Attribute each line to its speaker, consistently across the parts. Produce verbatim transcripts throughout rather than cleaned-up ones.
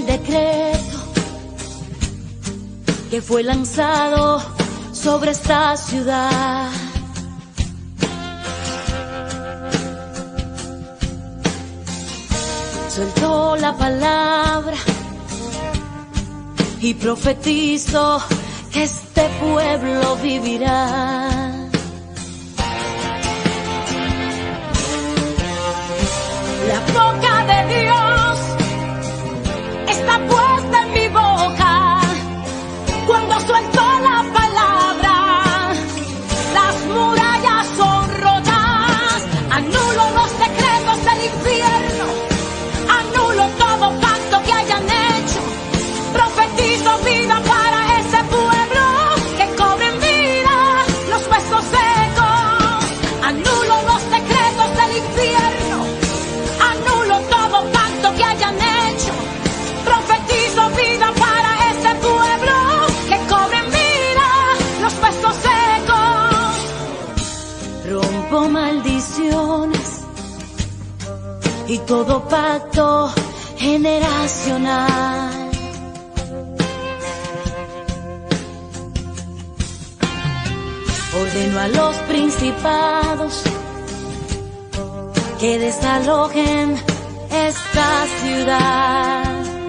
Speaker 1: el decreto que fue lanzado sobre esta ciudad. Soltó la palabra y profetizo que este pueblo vivirá. La boca de Dios está puesta en mi boca. Cuando suelto la palabra, las murallas son rotas. Anulo los decretos del infierno, anulo todo pacto que hayan hecho. Profetizo vida para ese pueblo, que cobren vida los huesos secos. Anulo los decretos del infierno, anulo todo pacto que hayan hecho. Profetizo vida para ese pueblo, que cobren vida los huesos secos. Rompo maldiciones y todo pacto generacional. Ordeno a los principados que desalojen esta ciudad.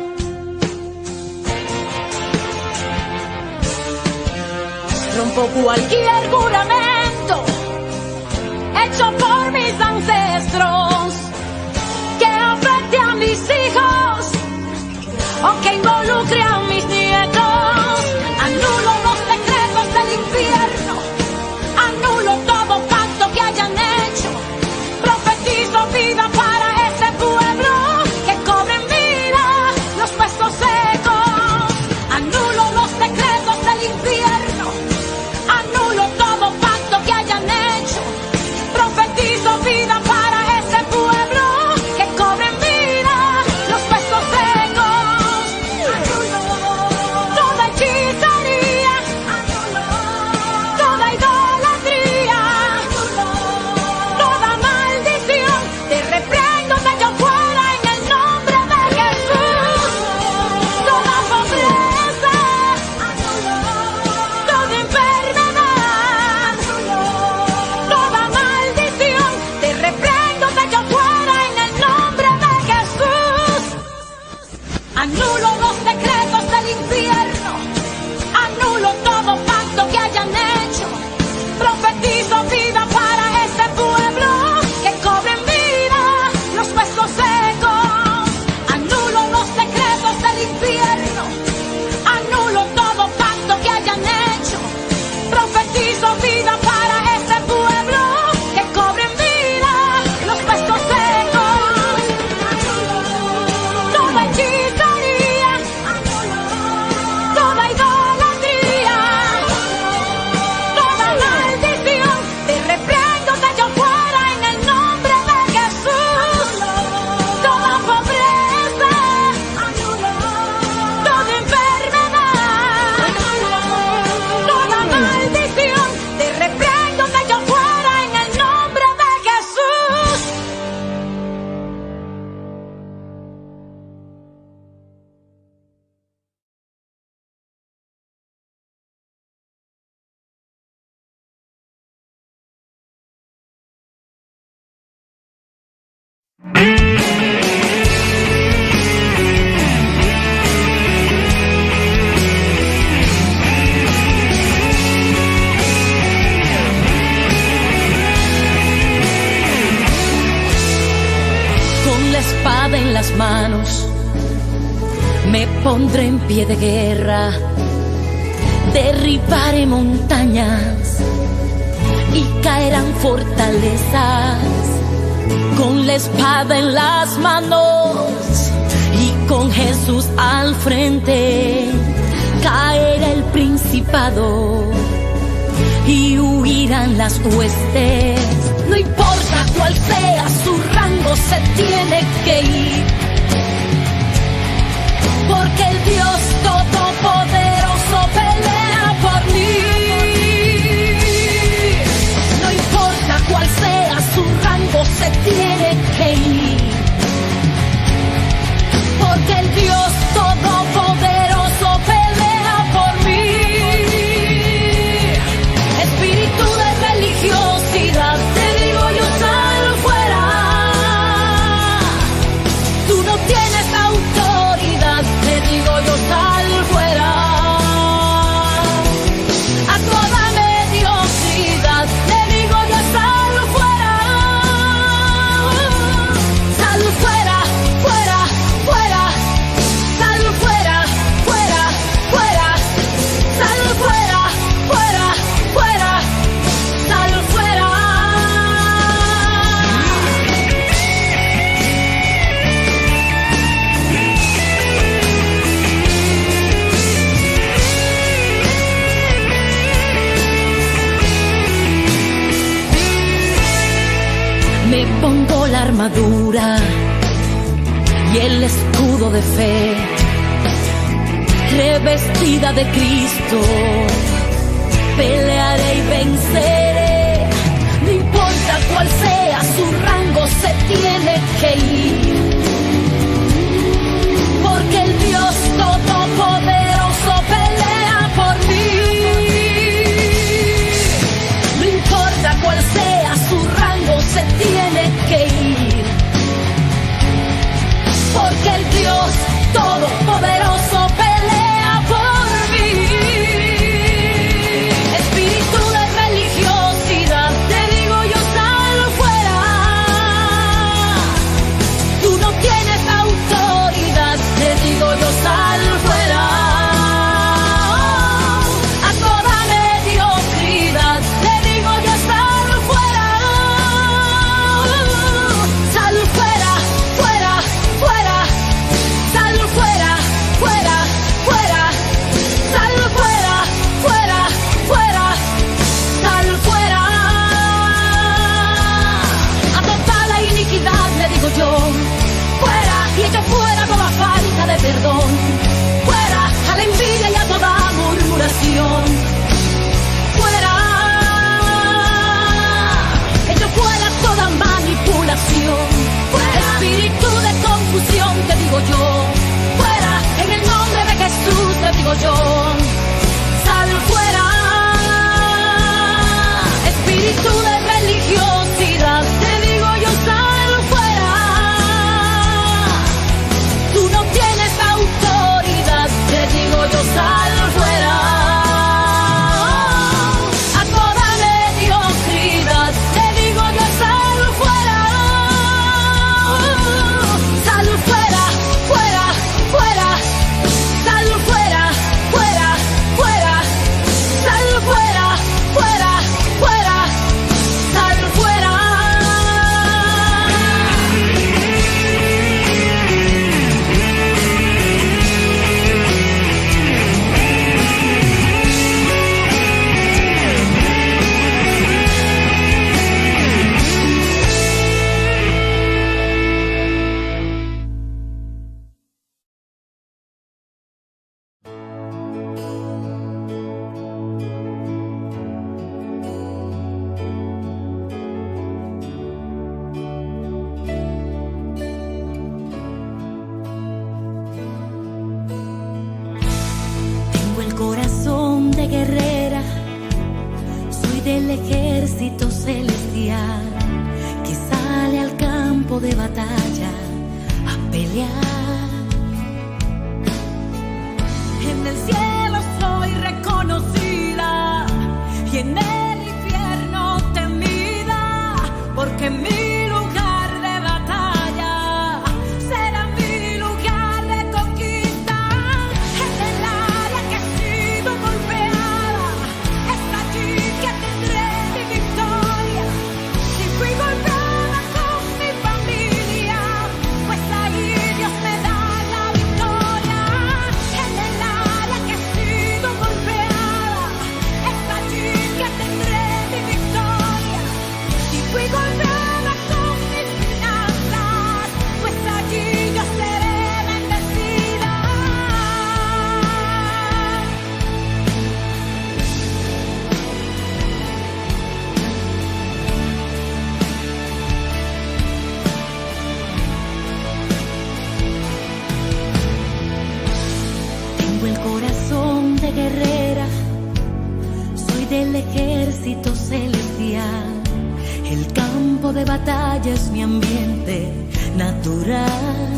Speaker 1: Rompo cualquier juramento hecho por mis ancestros que afecte a mis hijos o que involucre a mis nietos. Anulo los decretos del infierno, anulo todo pacto que hayan hecho. Profetizo vida para ese pueblo, que cobren vida los huesos secos. Anulo los decretos del infierno, anulo todo pacto que hayan hecho. Profetizo vida para ese pueblo, que cobren vida los huesos secos. Toda hechicería, toda idolatría, toda maldición, te reprendo de yo fuera en el nombre de Jesús. Toda pobreza, toda enfermedad, toda maldición, te reprendo de yo fuera en el nombre de Jesús. Anulo los decretos del infierno, anulo todo pacto que hayan hecho. Profetizo vida para ese pueblo, que cobren vida los huesos secos. Anulo los decretos del infierno, anulo todo pacto que hayan hecho. Profetizo vida para ese pueblo, que cobren vida los huesos secos. Toda hechicería, toda idolatría, toda maldición, te reprendo de yo fuera en el nombre de Jesús. Toda pobreza, toda enfermedad, toda maldición, te reprendo de yo fuera en el nombre de Jesús. Con la espada en las manos me pondré en pie de guerra, derribaré montañas y caerán fortalezas. Con la espada en las manos y con Jesús al frente, caerá el principado y huirán las huestes. No importa cuál sea su rango, se tiene que ir, porque el Dios Todopoderoso pelea por mí. No importa cuál sea su rango, se tiene que ir, porque el Dios Todopoderoso armadura y el escudo de fe, revestida de Cristo, pelearé y venceré. No importa cuál sea su rango, se tiene que ir, porque el Dios Todopoderoso pelea por mí. No importa cuál sea su rango, se tiene que ir, porque el Dios Todopoderoso pelea por mí. Espíritu de religiosidad, te digo yo, sal fuera. Tú no tienes autoridad, te digo yo, sal fuera. A toda mediocridad, te digo yo, sal fuera. Sal fuera, fuera, fuera. Sal fuera, fuera, fuera. Sal fuera, fuera, fuera. Sal fuera. A toda la iniquidad le digo yo, fuera, y echo fuera toda falta de perdón. Fuera a la envidia y a toda murmuración. Fuera, echo fuera toda manipulación. Fuera, espíritu de confusión, te digo yo. Fuera, en el nombre de Jesús, te digo yo. Sal fuera. Espíritu de religiosidad, te digo yo, sal fuera. Tú no tienes autoridad, te digo yo, sal fuera. A toda mediocridad, te digo yo, sal fuera. Sal fuera, fuera, fuera. Sal fuera, fuera, fuera. Sal fuera, fuera, fuera. Sal fuera. Tengo el corazón de guerrera, soy del ejército celestial que sale al campo de batalla a pelear. En el cielo soy reconocida y en el infierno temida, porque mi lugar de batalla será mi lugar de conquista. En el área que he sido golpeada, es allí que tendré mi victoria. Si fui golpeada con mi familia, pues ahí Dios me da la victoria. En el área que he sido golpeada, es allí que tendré mi victoria. Si fui golpeada con mis finanzas, pues allí yo seré bendecida. Tengo el corazón de guerrera, soy del ejército celestial. El campo de batalla es mi ambiente natural.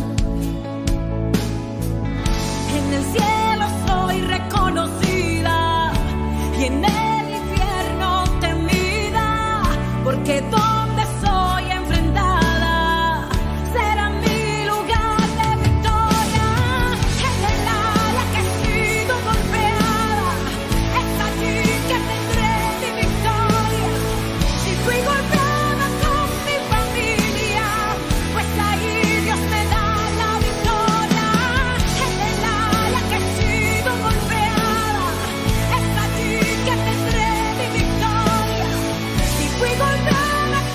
Speaker 1: En el cielo soy reconocida y en el infierno temida, porque donde soy enfrentada será mi lugar de victoria. En el área que he sido golpeada, es allí que tendré mi victoria. Si fui golpeada con mi familia, pues ahí Dios me da la victoria. En el área que he sido golpeada, es allí que tendré mi victoria. Si fui golpeada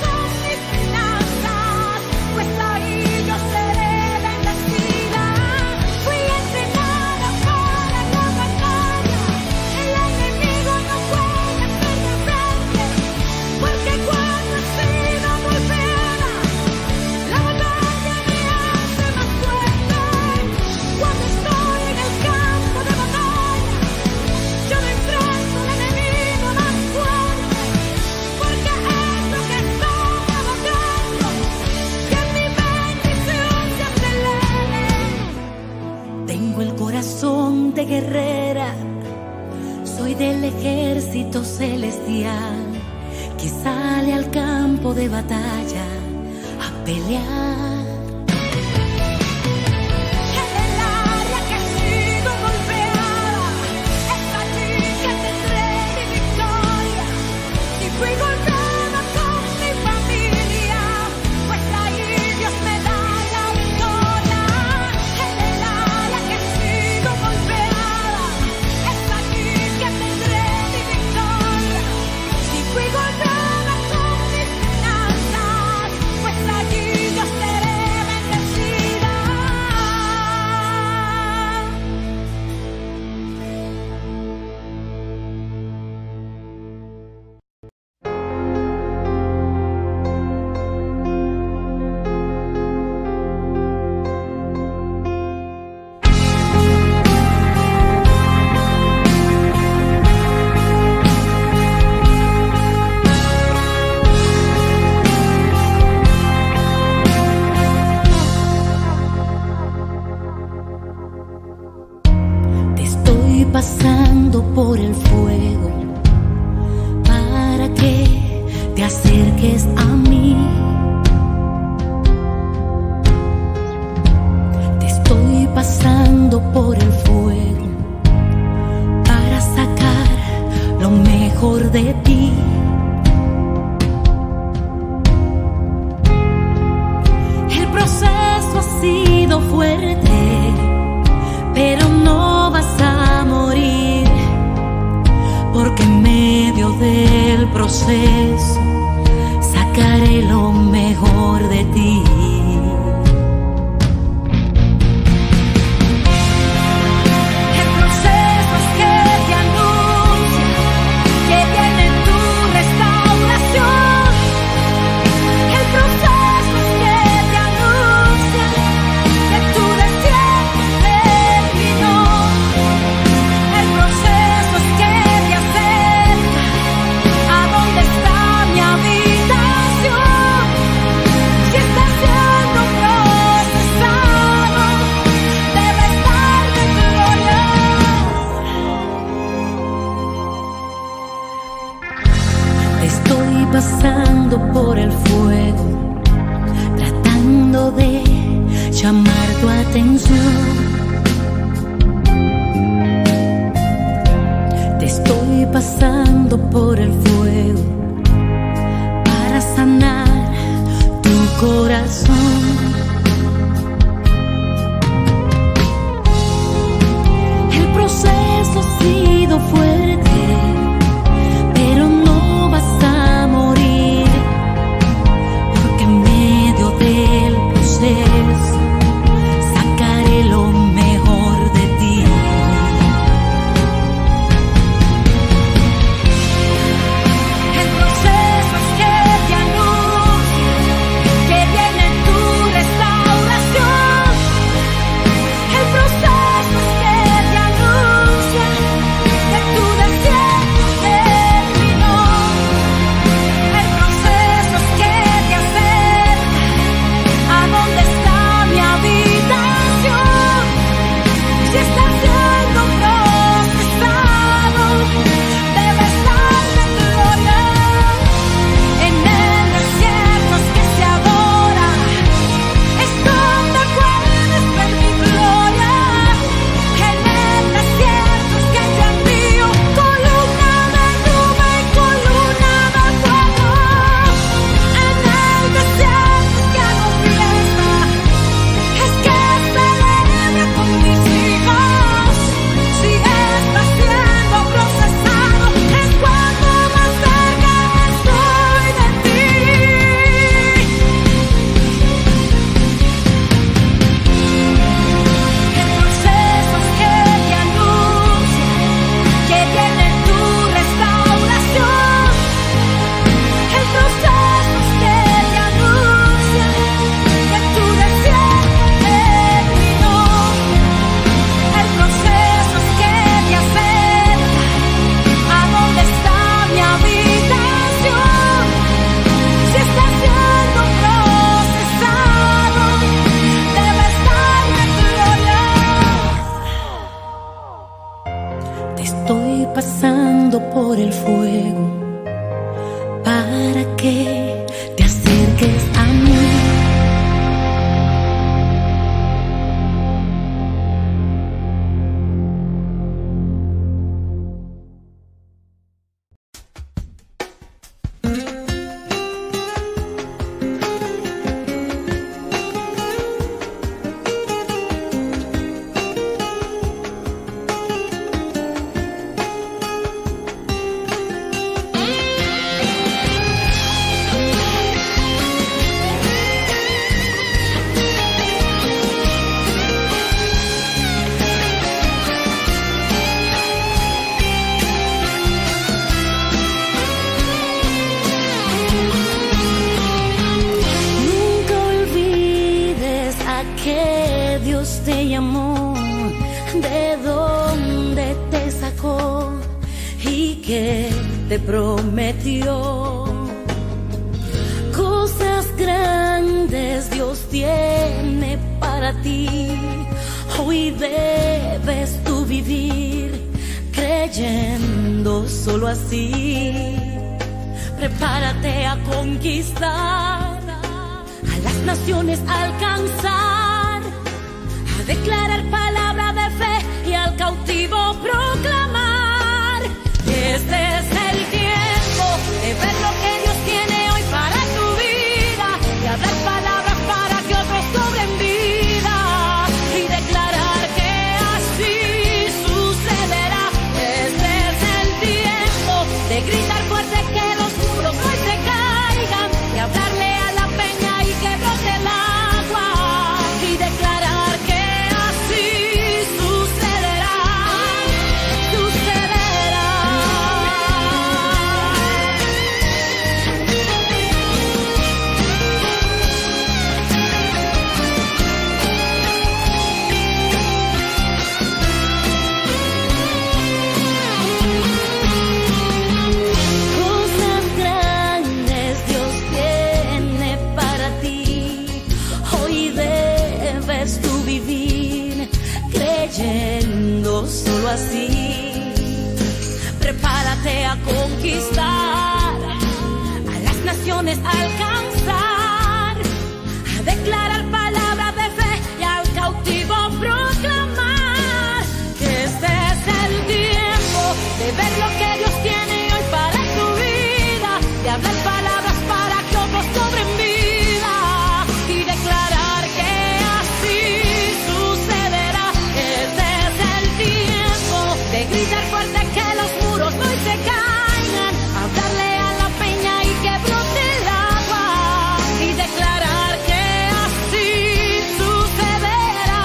Speaker 1: Tengo el corazón de guerrera, soy del ejército celestial que sale al campo de batalla a pelear. Pasando por el fuego para que te acerques a mí. Te estoy pasando por el fuego para sacar lo mejor de ti. El proceso ha sido fuerte, pero no vas a morir, porque en medio del proceso sacaré lo mejor de ti. El proceso es que te anuncia que viene tu restauración. El proceso es que te anuncia que tu desierto terminó. El proceso es que te acerca a donde está mi habitación. Si estás siendo procesado, debes darme gloria. Estoy pasando por el fuego, tratando de llamar tu atención. Te estoy pasando por el fuego para sanar tu corazón. El proceso ha sido fuerte, pero no vas a morir, porque en medio del proceso sacaré lo mejor de ti. El proceso es que te anuncia que viene tu restauración. El proceso es que te anuncia que tu desierto terminó. El proceso es que te acerca a donde está mi habitación. Si estás siendo procesado, debes darme gloria. En el desierto es que se adora, es donde puedes ver mi gloria. En el desierto es que te envío columna de nube y columna de fuego. En el desierto es que hago fiesta, es que celebro con mis hijos. pasando por el fuego para que te acerques a mí. Te prometió cosas grandes Dios tiene para ti. Hoy debes tú vivir creyendo solo así. Prepárate a conquistar, a las naciones alcanzar, a declarar palabra de fe y al cautivo proclamar. Este es el tiempo de ver lo que Dios tiene hoy para tu vida, de hablar palabras para que otros cobren vida y declarar que así sucederá. Este es el tiempo de gritar fuerte que los muros hoy se caigan, de hablarle a la peña y que brote el agua y declarar que así sucederá, sucederá. Solo así, prepárate a conquistar, a las naciones alcanzar, a declarar palabra de fe y al cautivo proclamar. Que este es el tiempo de ver lo que Dios tiene hoy para tu vida, de hablar palabras para que otros cobren vida y declarar que así sucederá. Este es el tiempo de gritar fuerte que los muros hoy se caigan, hablarle a la peña y que brote el agua y declarar que así sucederá.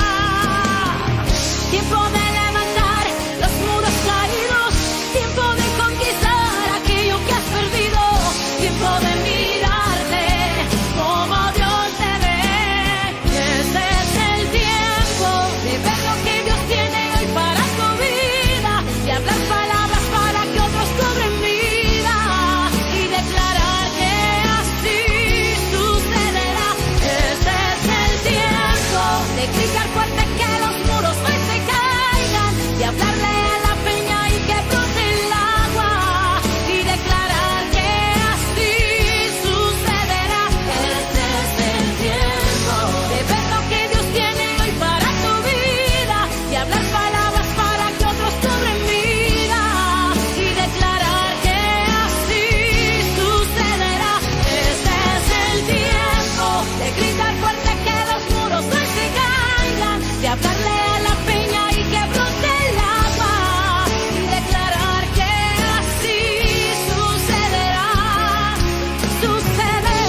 Speaker 1: Tiempo de levantar los muros caídos, tiempo de conquistar aquello que has perdido, tiempo de mirarte como Dios te ve. Este es el tiempo de ver lo que Dios tiene hoy para tu vida, de hablar palabras para que otros cobren vida y declarar que así sucederá. Este es el tiempo de gritar fuerte que los muros hoy se caigan, de hablarle a la peña y que brote el agua y declarar que así sucederá. Este es el tiempo de ver lo que Dios tiene hoy para tu vida, de hablar palabras para que otros cobren vida y declarar que así sucederá. Este es el tiempo de gritar fuerte que los muros hoy se caigan, de hablarle a la peña y que brote el agua y declarar que así sucederá, sucederá.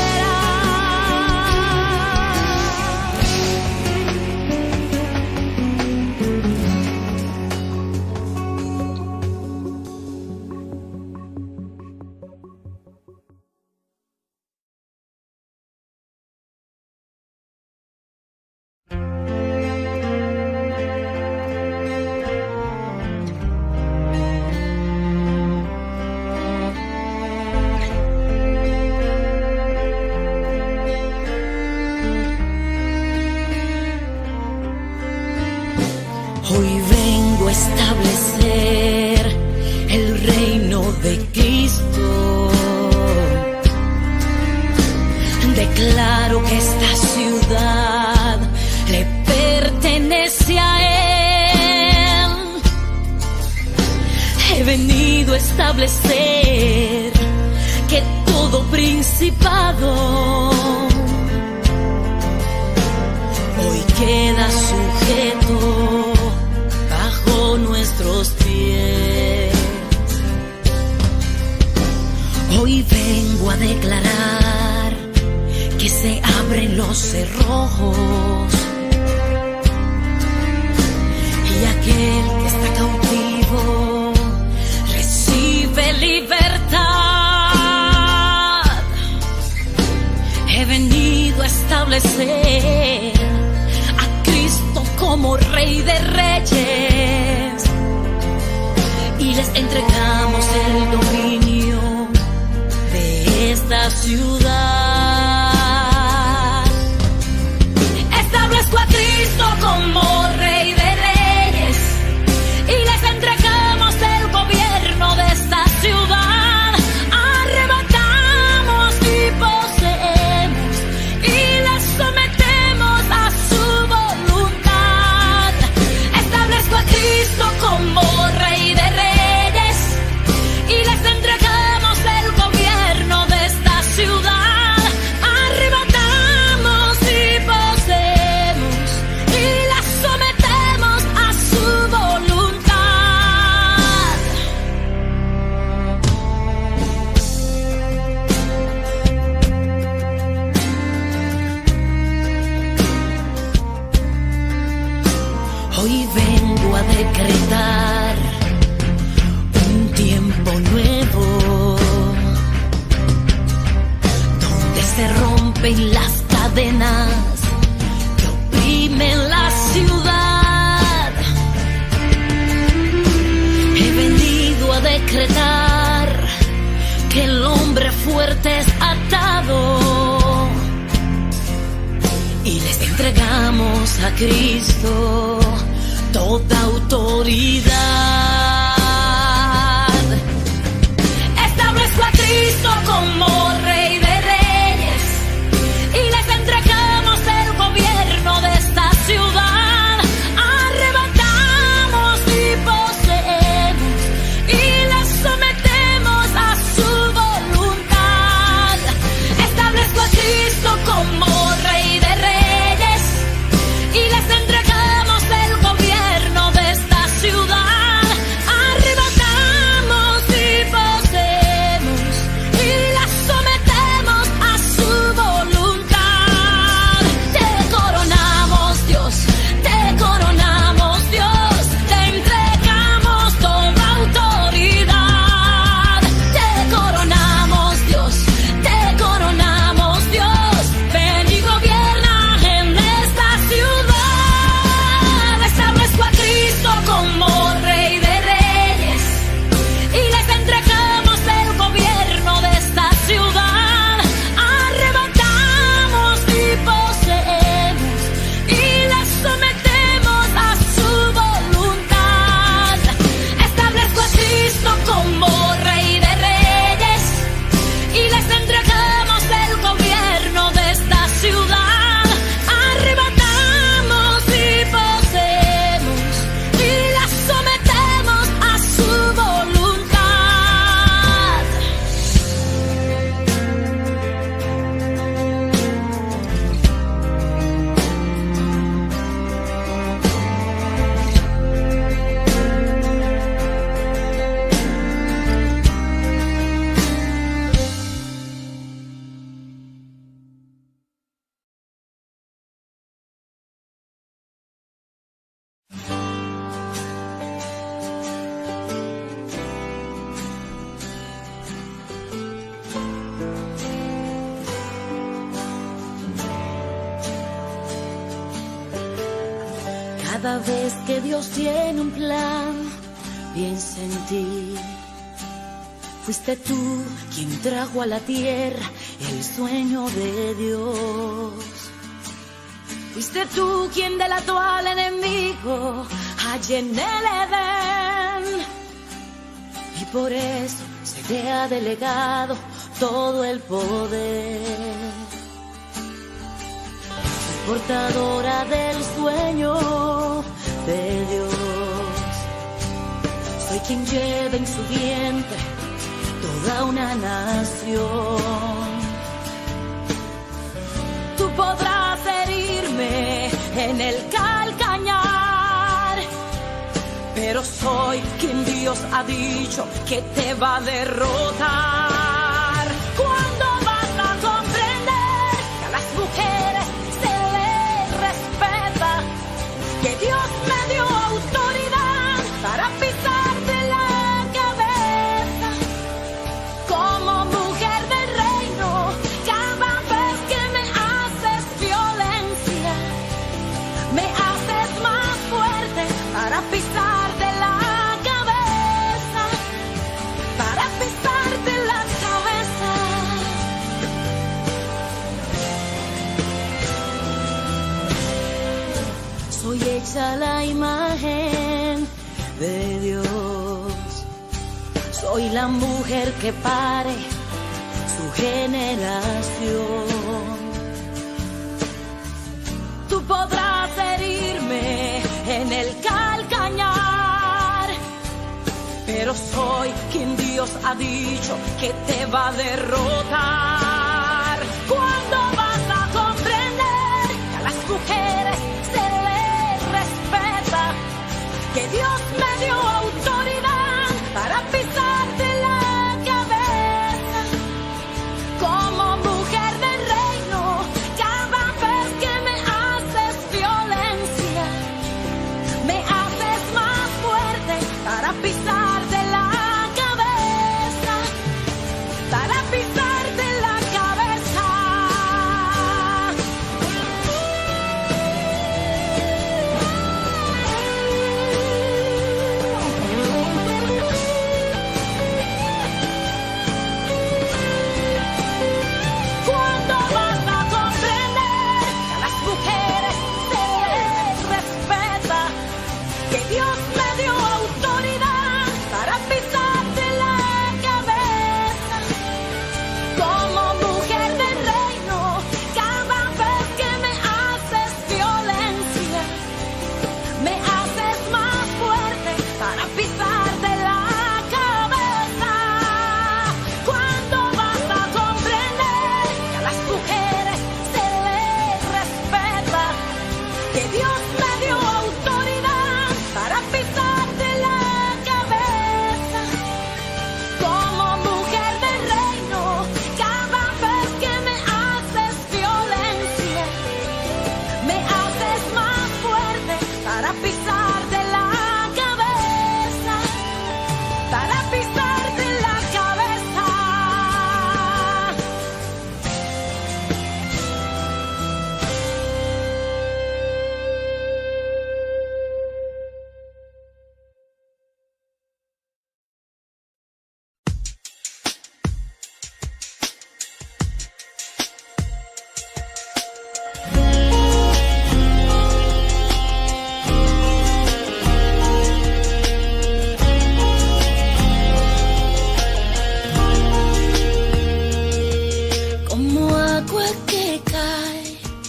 Speaker 1: Hoy vengo a establecer el reino de Cristo. Declaro que esta ciudad le pertenece a Él. He venido a establecer que todo principado hoy queda sujeto bajo nuestros pies. Hoy vengo a declarar que se abren los cerrojos y aquel que está cautivo recibe libertad. He venido a establecer a Cristo como Rey de Reyes y les entregamos el dominio de esta ciudad. Establezco a Cristo como Rey de Reyes y les entregamos el gobierno de esta ciudad. Arrebatamos y poseemos y les sometemos a su voluntad. Establezco a Cristo como Rey de Reyes y les entregamos el gobierno de esta ciudad. Arrebatamos y poseemos y las sometemos a su voluntad. Hoy vengo a decretar un tiempo nuevo donde se rompen las cadenas que oprimen la ciudad. He venido a decretar que el hombre fuerte es atado y les entregamos a Cristo toda autoridad. Establezco a Cristo como Rey de Reyes y les entregamos el gobierno de esta ciudad. Arrebatamos y poseemos y les sometemos a su voluntad. Establezco a Cristo como Rey de Reyes y les entregamos el gobierno de esta ciudad. Arrebatamos y poseemos y las sometemos a su voluntad. Te coronamos, Dios, te coronamos, Dios, te entregamos toda autoridad. Te coronamos, Dios, te coronamos, Dios, ven y gobierna en esta ciudad. Establezco a Cristo como Rey de Reyes y les entregamos el gobierno de esta ciudad. Arrebatamos y poseemos y las sometemos a su voluntad. Establezco a Cristo como Rey de Reyes y les entregamos el gobierno de esta ciudad. Arrebatamos y poseemos y las sometemos a su voluntad. Cada vez que Dios tiene un plan, piensa en ti. Fuiste tú quien trajo a la tierra el sueño de Dios. Fuiste tú quien delató al enemigo allá en el Edén. y por eso se te ha delegado todo el poder. Soy portadora del sueño de Dios. Soy quien lleva en su vientre toda una nación. Tú podrás herirme en el calcañar, pero soy quien Dios ha dicho que te va a derrotar. ¿Cuándo vas a comprender que a las mujeres se les respeta? Que Dios me dio autoridad para pisarte la cabeza. Como mujer del reino, cada vez que me haces violencia, me haces más fuerte para pisarte la cabeza, para pisarte la cabeza. Soy hecha a la imagen de Dios. Soy la mujer que pare su generación. Tú podrás herirme en el calcañar, pero soy quien Dios ha dicho que te va a derrotar. ¿Cuándo vas a comprender que a las mujeres se les respeta? Que Dios me dio autoridad para pisarte la cabeza. Como mujer del reino, cada vez que me haces violencia, me haces más fuerte para pisarte la cabeza, para pisarte la cabeza. ¿Cuándo vas a comprender que a las mujeres se les respeta? Que Dios me dio autoridad para pisarte la cabeza. Como mujer del reino, cada vez que me haces violencia, me haces más fuerte para pisarte la cabeza. ¿Cuándo vas a comprender que a las mujeres se les respeta? Que Dios me dio autoridad para pisarte la cabeza. Como mujer del reino, cada vez que me haces violencia, me haces más fuerte para pisarte la cabeza, para pisarte la cabeza. Como agua que cae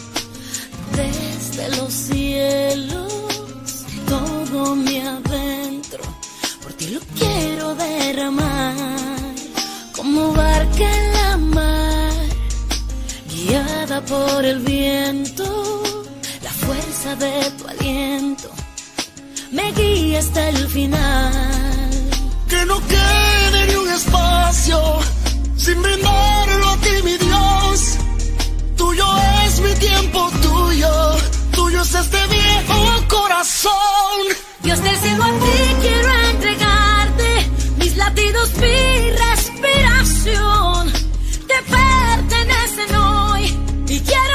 Speaker 1: desde los cielos, todo mi adentro por ti lo quiero derramar. Como barca en la mar, guiada por el viento, la fuerza de tu aliento me guía hasta el final.
Speaker 2: Que no quede ni un espacio sin brindarlo a ti, mi Dios. Tuyo es mi tiempo, tuyo, tuyo es este viejo corazón.
Speaker 1: Dios del cielo, a ti quiero entregarte mis latidos, mi respiración. Te pertenecen hoy y quiero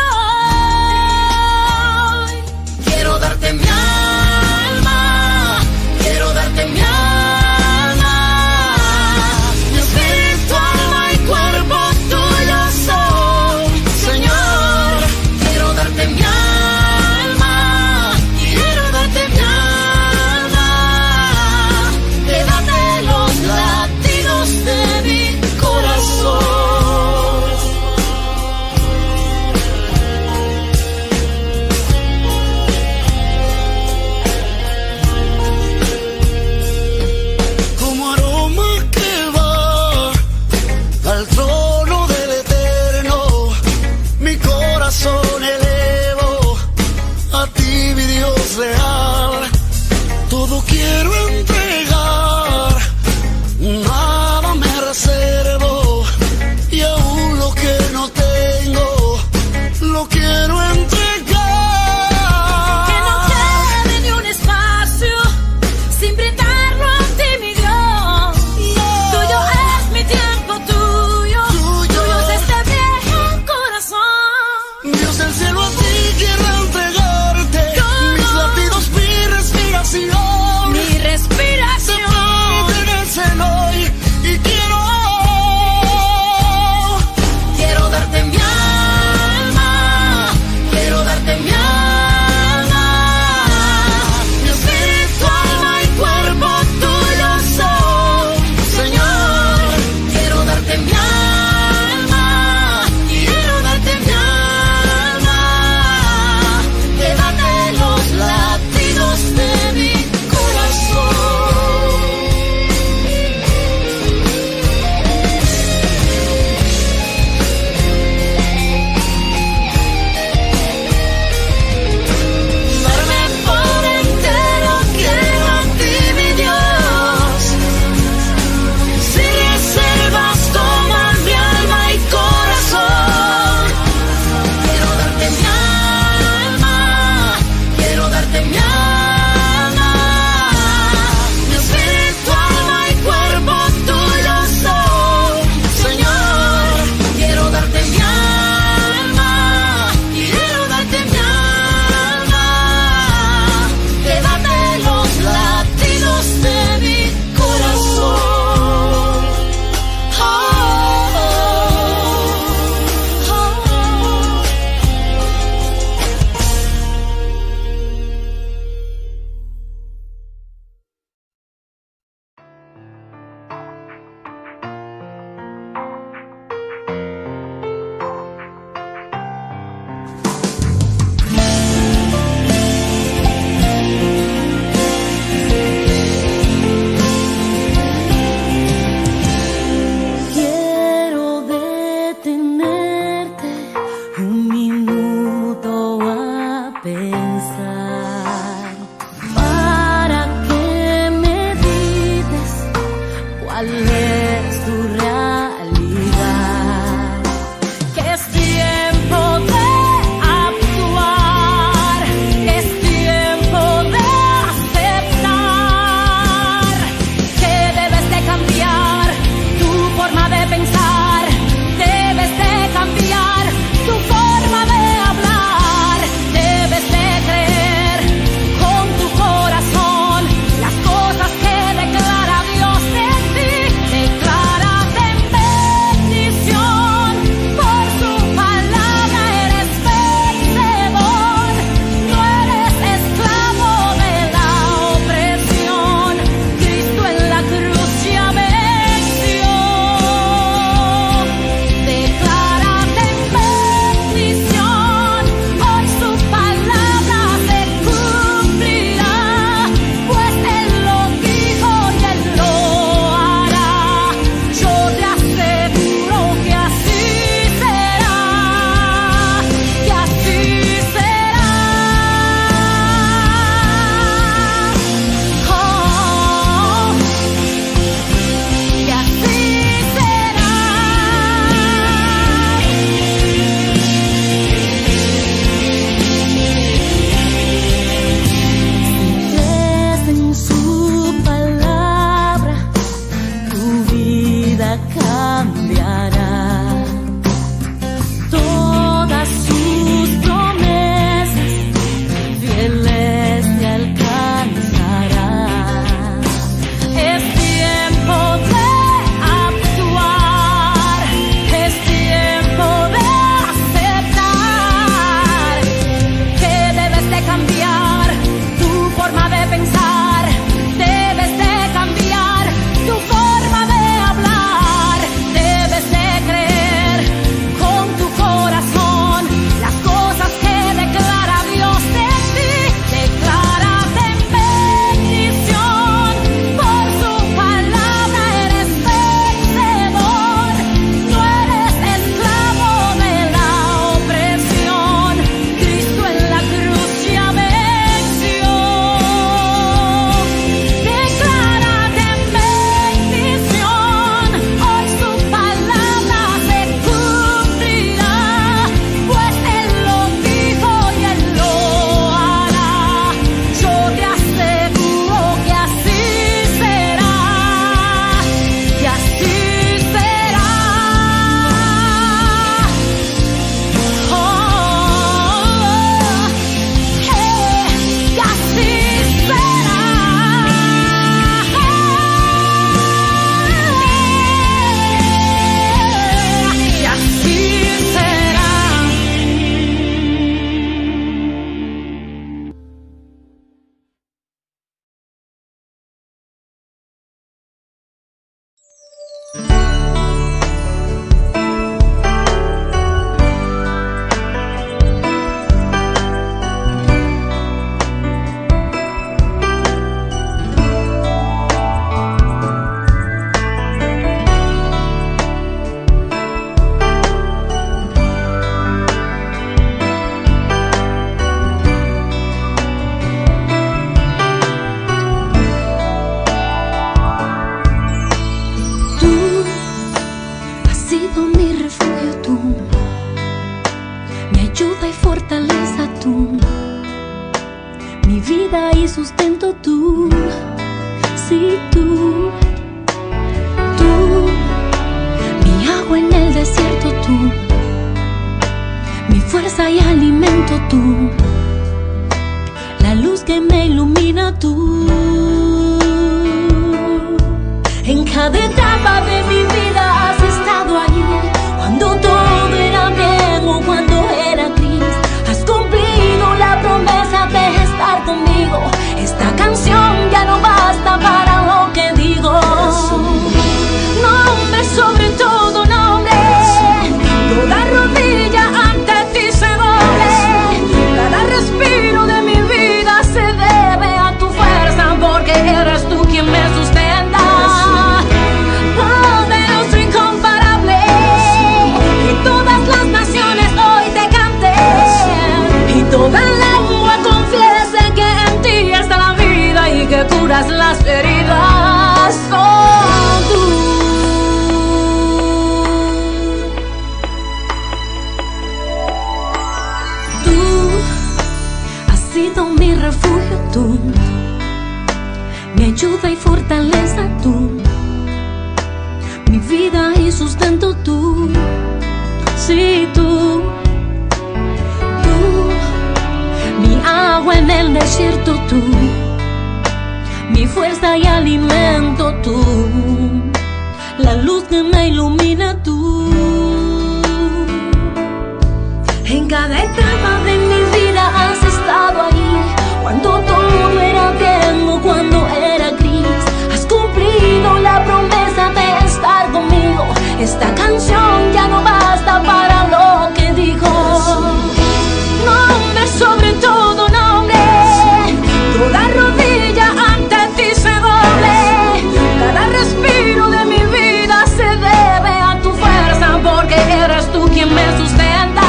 Speaker 1: hoy.
Speaker 2: Quiero darte mi alma, quiero darte mi alma. Mi espíritu, alma y cuerpo tuyo son, Señor. Quiero darte mi alma, quiero darte mi alma. Quédate los lados. todo quiero entregar, nada me reservo, y aún lo que no tengo, lo quiero entregar.
Speaker 1: Que no quede ni un espacio sin brindarlo a ti, mi Dios. Yeah. Tuyo es mi tiempo, tuyo, tuyo, tuyo es este viejo corazón.
Speaker 2: Dios del cielo, a ti quiero entregarte mis latidos, mi respiración,
Speaker 1: mi respiración. cada etapa de mi vida has estado allí. Cuando todo era bien o cuando era gris, has cumplido la promesa de estar conmigo. Esta canción ya no basta para lo que digo. Nombre sobre todo nombre, toda rodilla ante ti se doble. Cada respiro de mi vida se debe a tu fuerza, porque eres tú quien me sustenta. Poderoso, incomparable, y todas las naciones hoy te canten, y toda lengua confiese que en ti está la vida y que curas las heridas. Oh, tú. Tú has sido mi refugio, tú, mi ayuda y fortaleza, tú, mi vida y sustento, tú. Sí, tú, tú, mi agua en el desierto, tú, mi fuerza y alimento, tú, la luz que me ilumina, tú. En cada etapa de mi vida has estado ahí. Cuando todo era bien o cuando era gris, has cumplido la promesa de estar conmigo. Esta canción ya no basta para lo que digo. Nombre sobre todo nombre, toda rodilla ante ti se doble. Cada respiro de mi vida se debe a tu fuerza, porque eres tú quien me sustenta.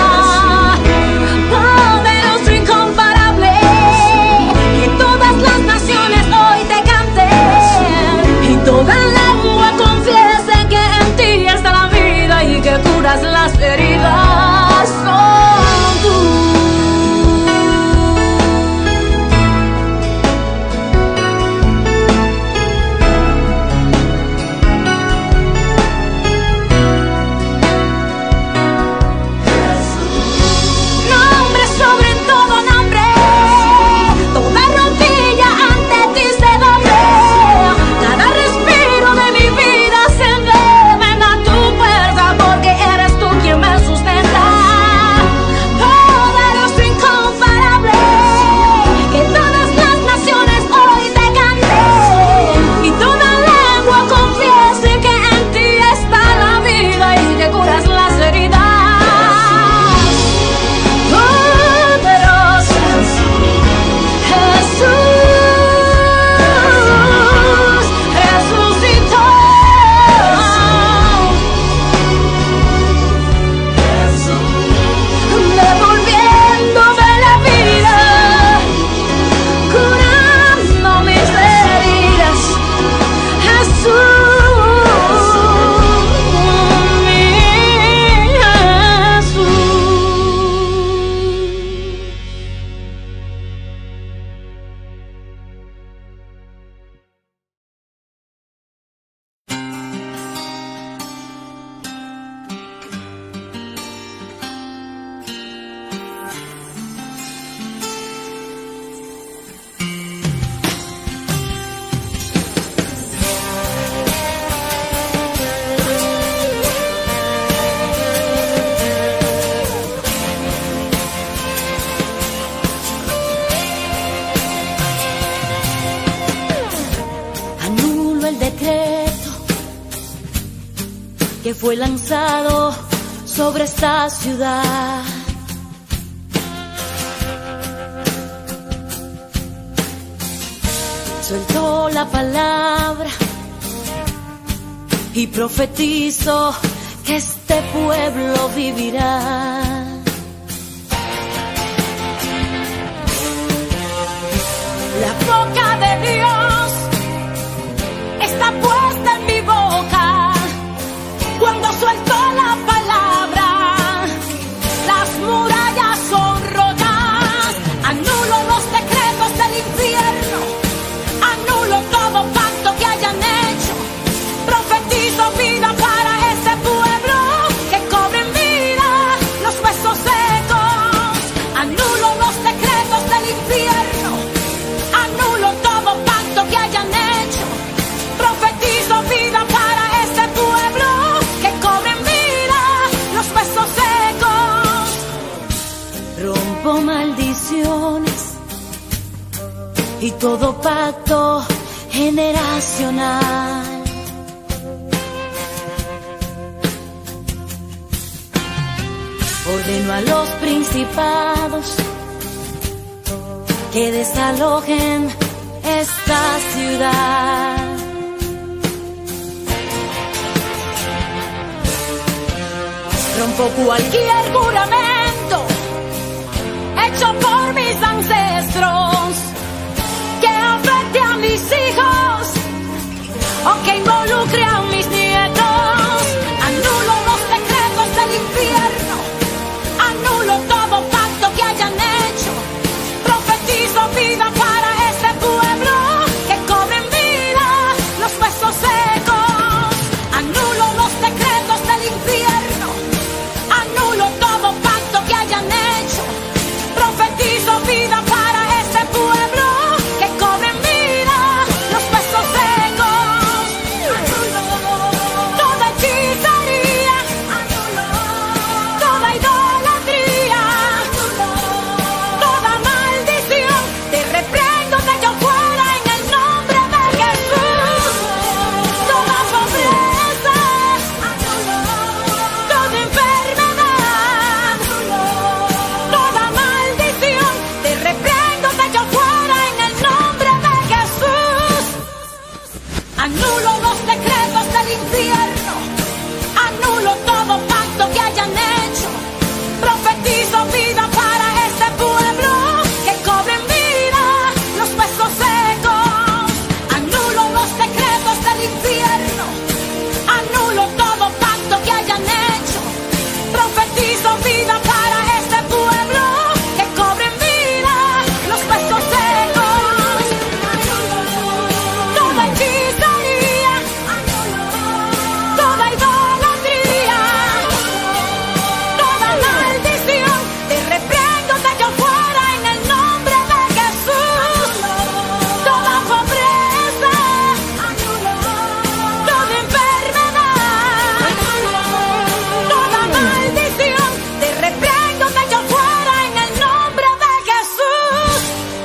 Speaker 1: Poderoso, incomparable, y todas las naciones hoy te canten, y toda lengua confiese que en ti está la vida y que curas las heridas. Oh, tú. Nombre sobre todo nombre, toda rodilla ante ti se doble. Cada respiro de mi vida se debe a tu fuerza, porque eres tú quien me sustenta. Poderoso, incomparable, que todas las naciones hoy te canten, y toda lengua confiese que en ti está la vida y que curas las heridas. Poderoso Jesús resucitó, devolviéndome la vida, curando mis heridas. Jesús, mi Jesús. Anulo el decreto que fue lanzado sobre esta ciudad. Suelto la palabra y profetizo que este pueblo vivirá. La boca de Dios está puesta en mi boca. Cuando suelto la palabra, las murallas son rotas. Anulo los decretos del infierno, anulo todo pacto que hayan hecho. Profetizo vida para ese pueblo, que cobren vida los huesos secos. Anulo los decretos del infierno, anulo todo pacto y todo pacto generacional. Ordeno a los principados que desalojen esta ciudad. Rompo cualquier juramento hecho por mis ancestros que afecte a mis hijos o que involucre a mis nietos. Anulo los decretos del infierno, anulo todo pacto que hayan hecho. Profetizo vida para este pueblo, que cobren vida los huesos secos. Anulo los decretos del infierno, anulo todo pacto que hayan hecho. Profetizo vida para este pueblo, que cobren vida los huesos secos. Anulo toda hechicería, anulo toda idolatría, anulo toda maldición. Te reprendo de yo fuera en el nombre de Jesús. Toda pobreza, anulo toda enfermedad, anulo toda maldición. Te reprendo de yo fuera en el nombre de Jesús. Anulo los decretos del infierno, anulo todo pacto que hayan hecho. Profetizo vida para este pueblo, que cobren vida los huesos secos. Anulo los decretos del infierno, anulo todo pacto que hayan hecho. Profetizo vida para este pueblo, que cobren vida los huesos secos. Toda hechicería, toda idolatría, toda maldición. Te reprendo de yo fuera en el nombre de Jesús. Toda pobreza, toda enfermedad, toda maldición. Te reprendo de yo fuera en el nombre de Jesús.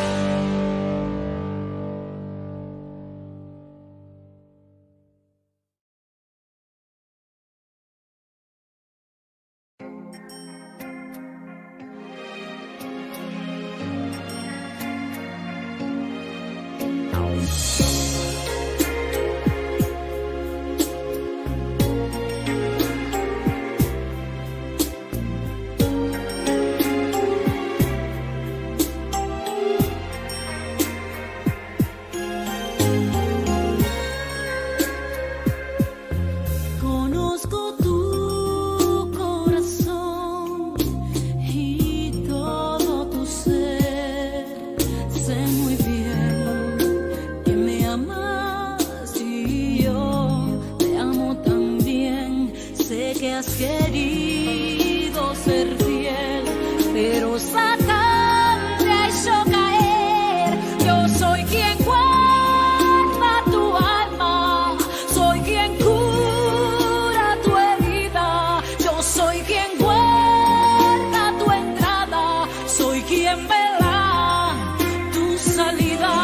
Speaker 1: Conozco tu corazón y todo tu ser. Sé muy bien que me amas y yo te amo también. Sé que has querido ser fiel, pero Satán te ha hecho caer. Yo soy quien guarda tu alma, soy quien cura tu herida. Yo soy quien guarda tu entrada, soy quien vela tu salida.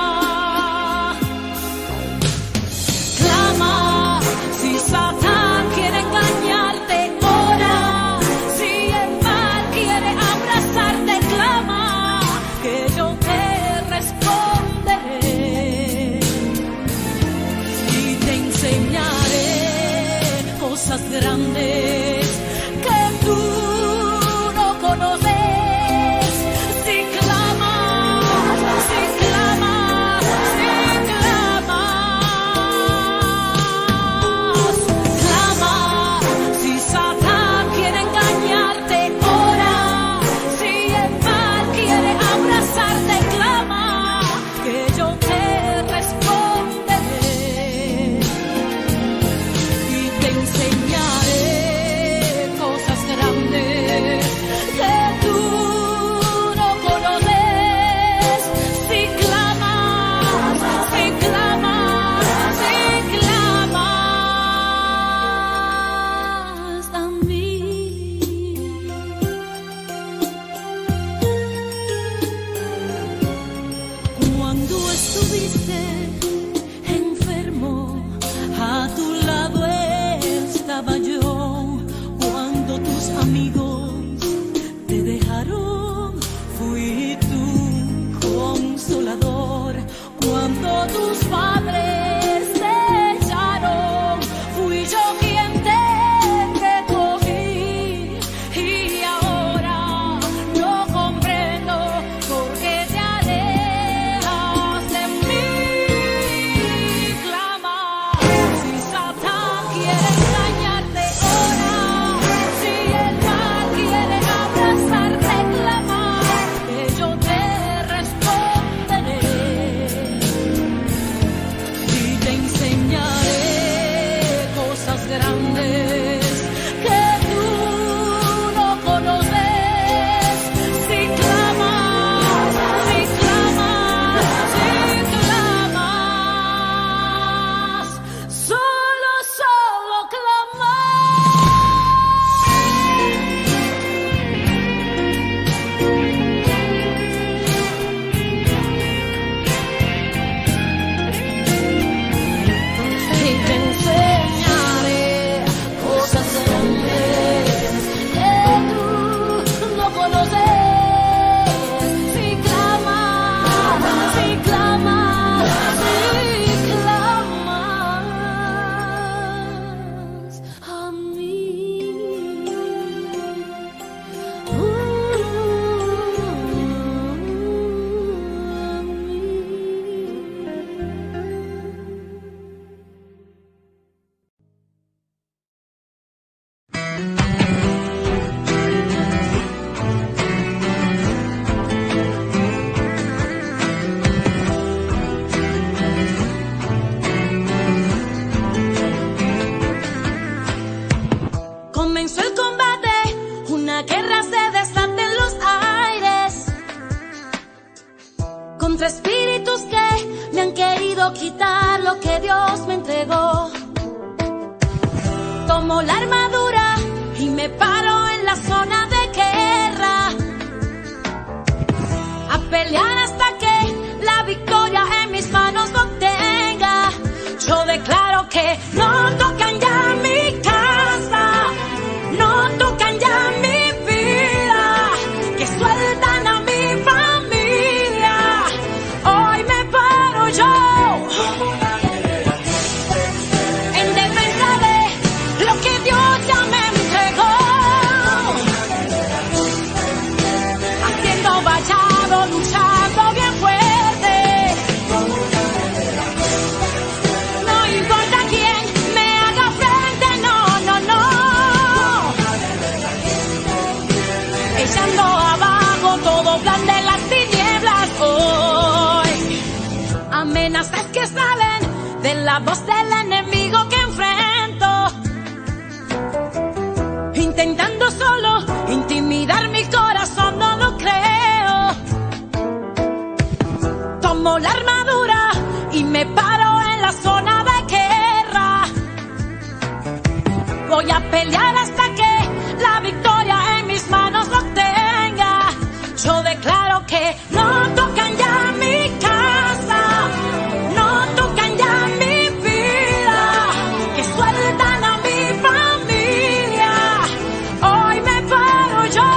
Speaker 1: Clama si Satán quiere engañarte, ora si el mal quiere abrazarte, clama que yo te responderé y te enseñaré cosas grandes que tú no conoces. Si clamas, si clamas, si clamas, clama si Satán quiere engañarte, ora si el mal quiere abrazarte, clama que yo te responderé y te enseñaré lo que Dios me entregó. Tomo la armadura y me paro en la zona de guerra, a pelear hasta que la victoria en mis manos lo tenga. Yo declaro que no tocan ya mi casa, no tocan ya mi vida, que sueltan a mi familia. Hoy me paro yo en defensa de lo que Dios ya me entregó, haciendo vallado, luchando bien fuerte. No importa quién me haga frente, no, no, no. Echando abajo todo plan de las tinieblas hoy. Amenazas que salen de la voz del enemigo que enfrento, intentando solo intimidar mi corazón, no lo creo. Tomo la armadura y me paro en la zona de guerra. Voy a pelear hasta que la victoria en mis manos lo tenga. Yo declaro que no tocan ya mi casa, no tocan ya mi vida, que sueltan a mi familia. Hoy me paro yo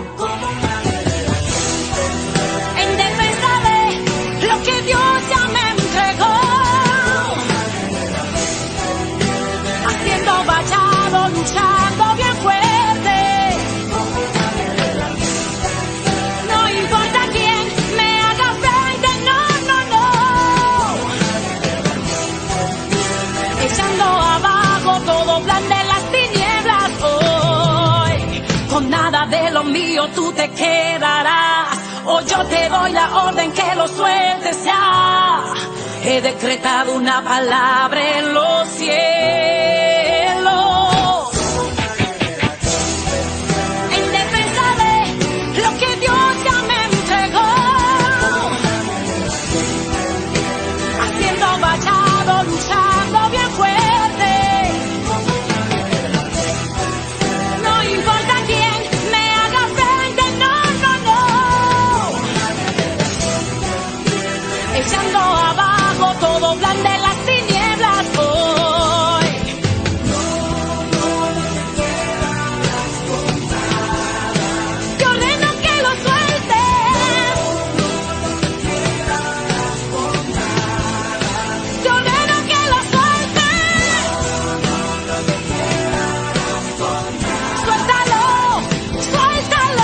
Speaker 1: en defensa de lo que Dios ya me entregó, haciendo vallado, luchando bien fuerte. No importa quién me haga frente, no, no, no. Echando abajo todo plan de las tinieblas hoy. Con nada de lo mío tú te quedarás, o yo te doy la orden que lo sueltes ya. He decretado una palabra en los cielos en defensa de lo que Dios ya me entregó, haciendo vallado, luchando bien fuerte. No importa quién me haga frente, no, no, no. Echando abajo todo plan de las tinieblas hoy. Te ordeno que lo sueltes. Te ordeno que lo sueltes. Suéltalo, suéltalo.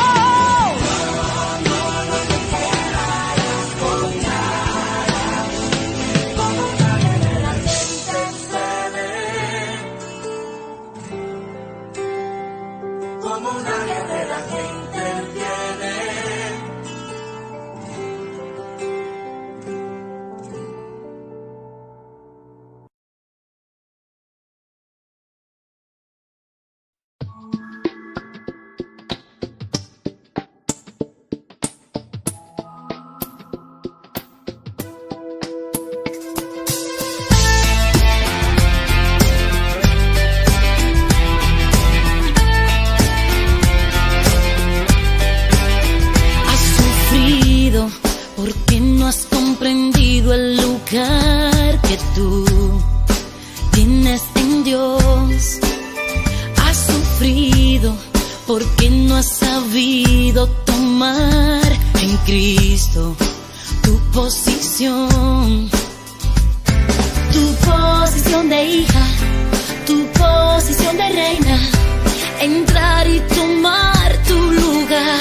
Speaker 2: Como una guerrera que interviene.
Speaker 1: Has sufrido porque no has comprendido el lugar que tú tienes en Dios. Has sufrido porque no has sabido tomar en Cristo tu posición. Tu posición de hija, tu posición de reina, entrar y tomar tu lugar.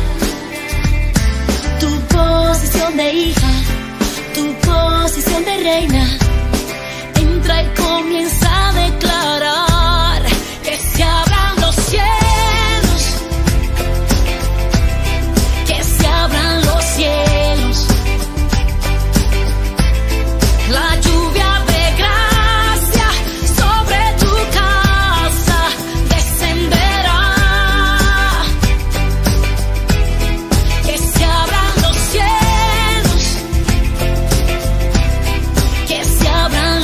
Speaker 1: Tu posición de hija, tu posición de reina, entra y comienza a declarar que se abran los cielos, que se abran los cielos. La lluvia de gracia sobre tu casa descenderá. Que se abran los cielos, que se abran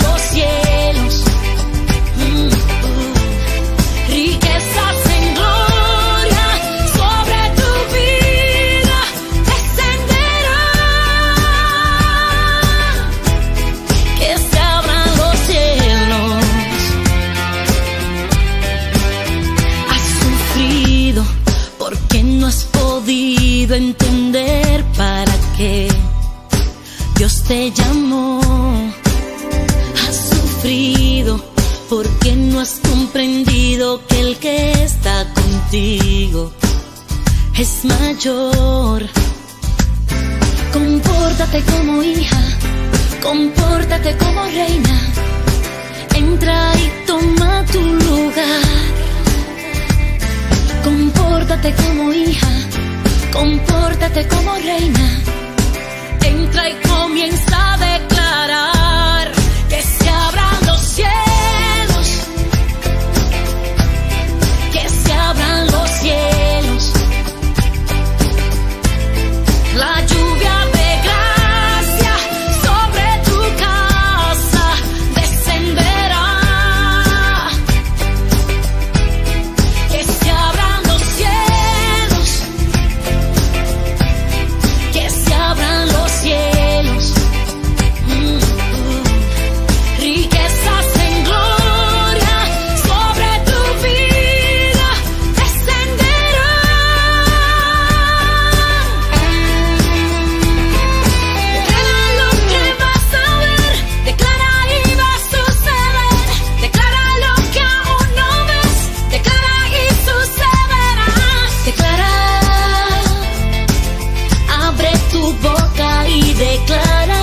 Speaker 1: te llamó. Has sufrido porque no has comprendido que el que está contigo es mayor. Compórtate como hija, compórtate como reina. Entra y toma tu lugar. Compórtate como hija, compórtate como reina. Entra y comienza a declarar que se abran los cielos, que se abran los cielos. La lluvia de gracia sobre tu casa descenderá. Que se abran los cielos, que se abran los cielos. Mm, mm. Riquezas en gloria sobre tu vida descenderán. Declara lo que vas a ver, declara y va a suceder. Declara lo que aún no ves, declara y sucederá. Declara, abre tu boca y declara.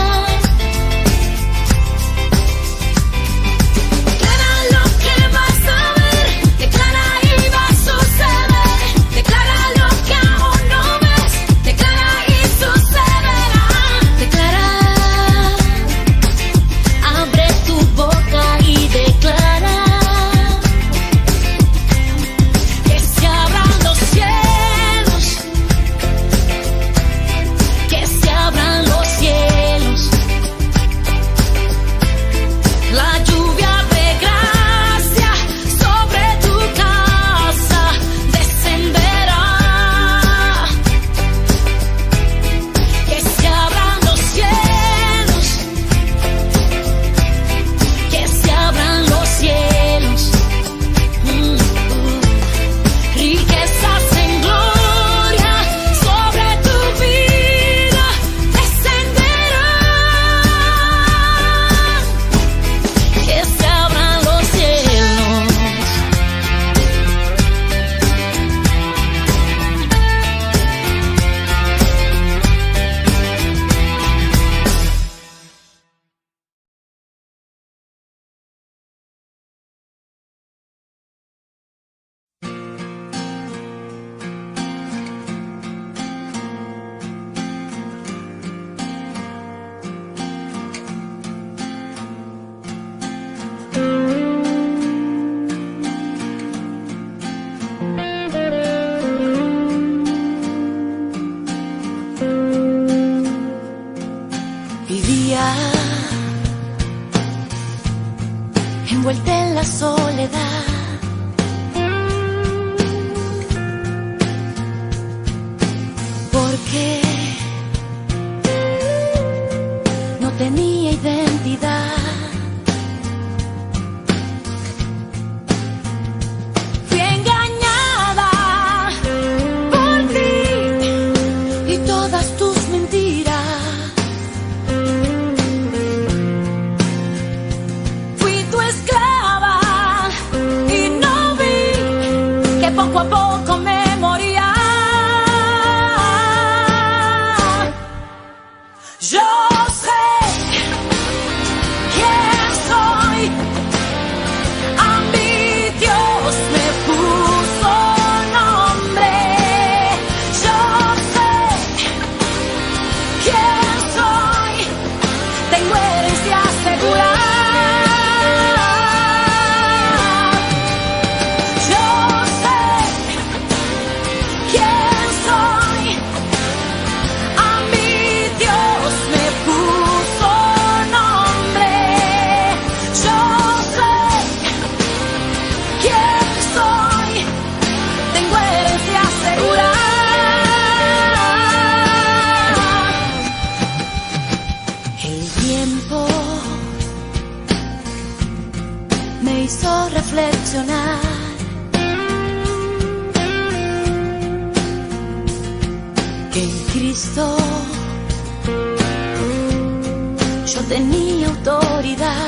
Speaker 1: Declara lo que vas a ver, declara y va a suceder. Declara lo que aún no ves, declara y sucederá. Declara, abre tu boca y declara. Que se abran los cielos, que se abran los cielos. La lluvia de gracia sobre tu casa descenderá. Que se abran los cielos, que se abran los cielos. Mm, mm. Riquezas en gloria sobre tu vida descenderán. Que se abran los cielos. Vivía envuelta en la soledad. Porque no tenía identidad. Fui engañada por ti y todas tus mentiras. Fui tu esclava y no vi que poco a poco me moría. Yo sé quién soy. A mí Dios me puso nombre. Yo sé quién soy. Tengo herencia segura. Yo sé quién soy. A mí Dios me puso nombre. Yo sé quién soy. Tengo herencia segura. El tiempo me hizo reflexionar. Que en Cristo tenía autoridad.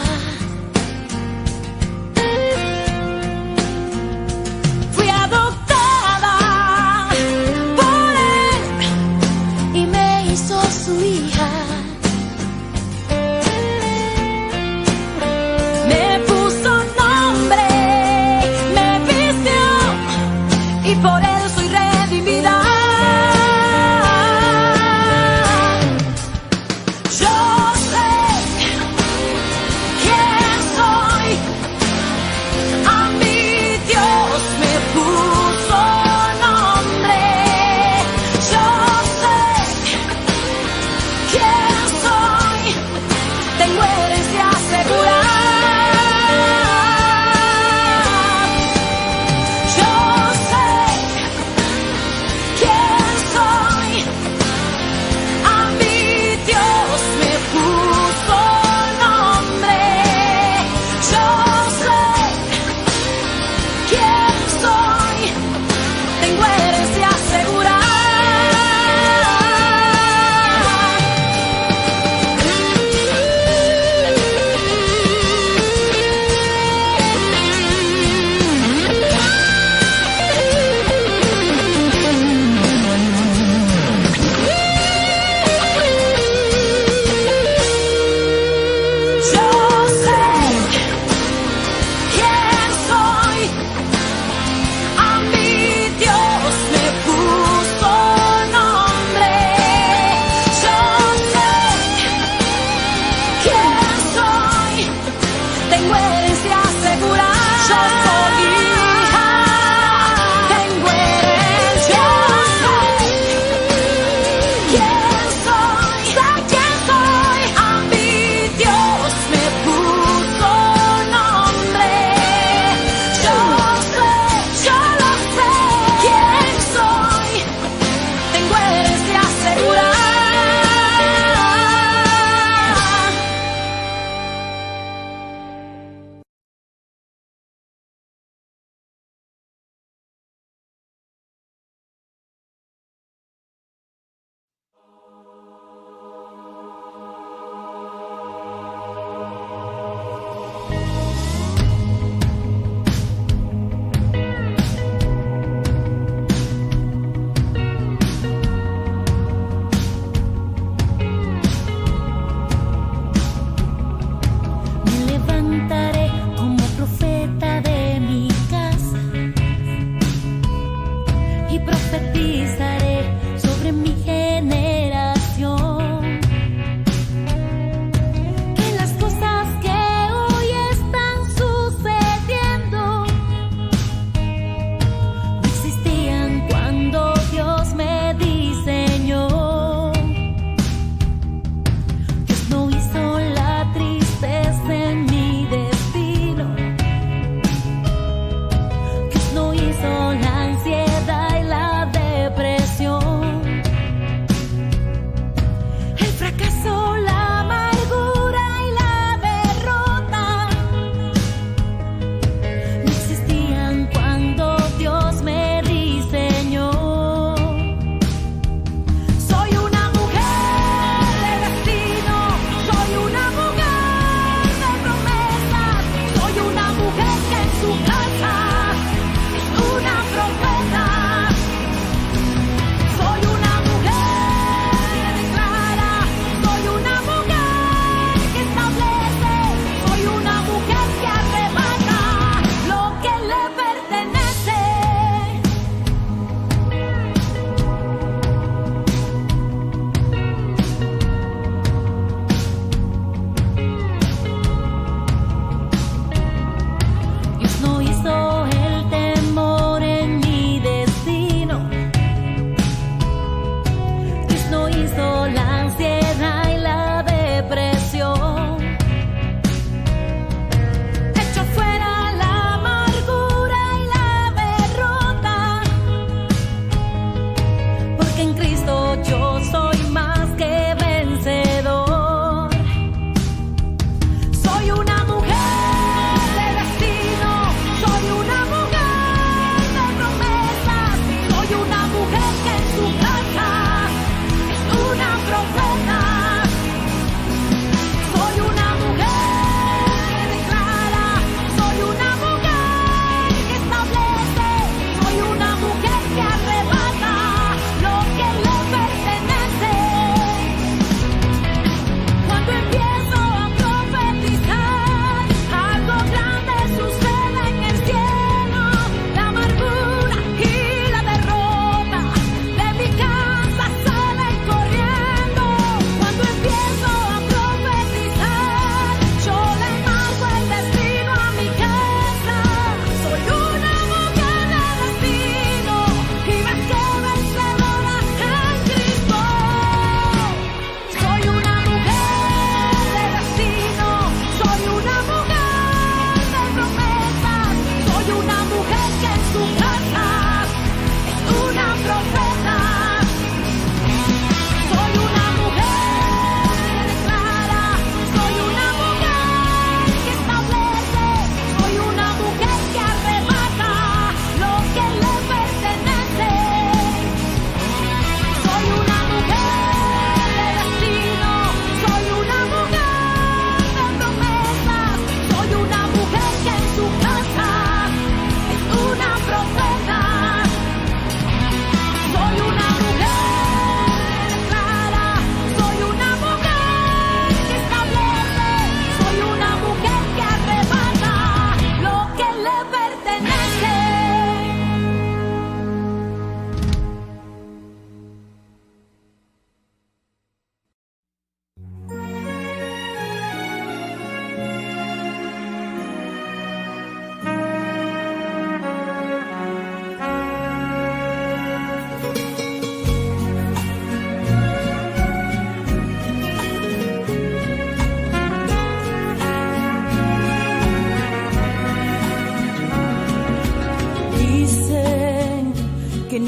Speaker 1: Fui adoptada por él y me hizo su hija. Me puso nombre, me vistió y por él soy redimida.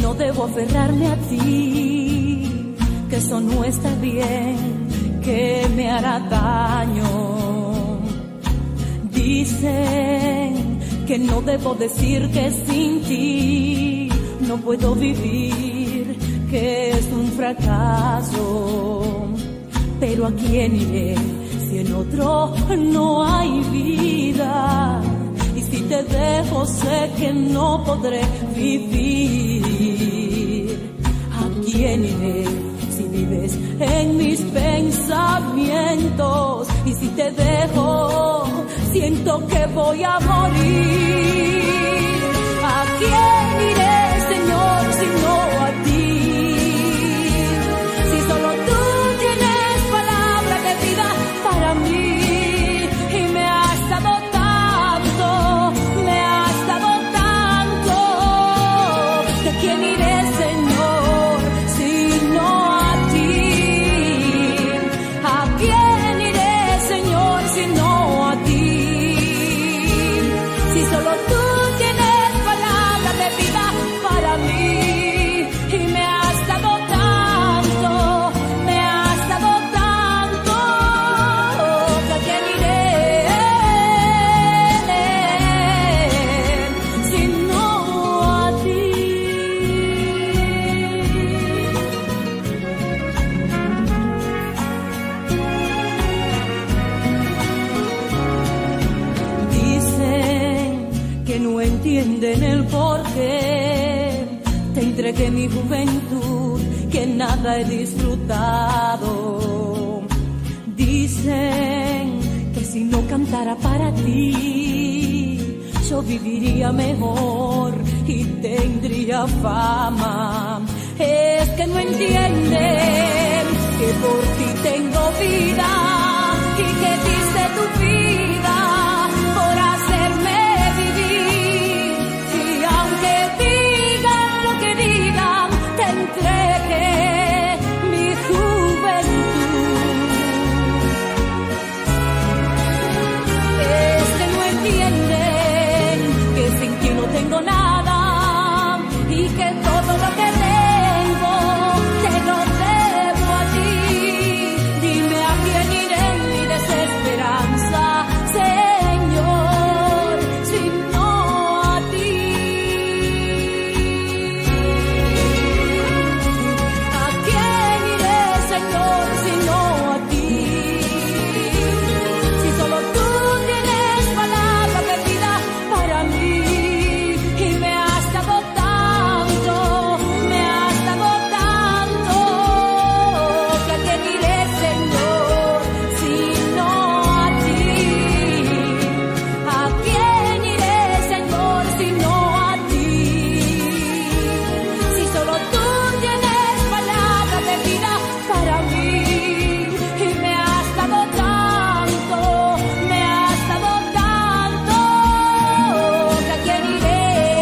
Speaker 1: no debo aferrarme a ti, que eso no está bien, que me hará daño. Dicen que no debo decir que sin ti no puedo vivir, que es un fracaso. Pero ¿a quién iré si en otro no hay vida? Y si te dejo sé que no podré vivir. ¿A quién iré si vives en mis pensamientos? Y si te dejo siento que voy a morir. ¿A quién iré, Señor, si no a ti? Si solo tú tienes palabra de vida para mí, y me has dado tanto, me has dado tanto. ¿De quién iré, Señor, si no a ti? ¿A quién iré, Señor, si no a ti? Si solo tú tienes palabra de vida para mí, y me has dado tanto, me has dado tanto. ¿A quién iré si no a ti? Dicen que no entienden el porqué te entregué mi juventud, que nada he disfrutado. Dicen que si no cantara para ti yo viviría mejor y tendría fama. Es que no entienden que por ti tengo vida y que diste tu vida por hacerme vivir. Y aunque digan lo que digan, te entregué mi juventud. Es que no entienden que sin ti no tengo nada y que todo lo que tengo te lo debo a ti. Dime a quién iré en mi desesperanza, Señor, si no a ti. ¿A quién iré, Señor, si no a ti? Si solo tú tienes palabra de vida para mí, y me has dado tanto, me has dado tanto. ¿Que a quién iré, Señor, si no a ti? ¿A quién iré, Señor, si no a ti? Si solo tú tienes palabra de vida para mí, y me has dado tanto, me has dado tanto. ¿Que a quién iré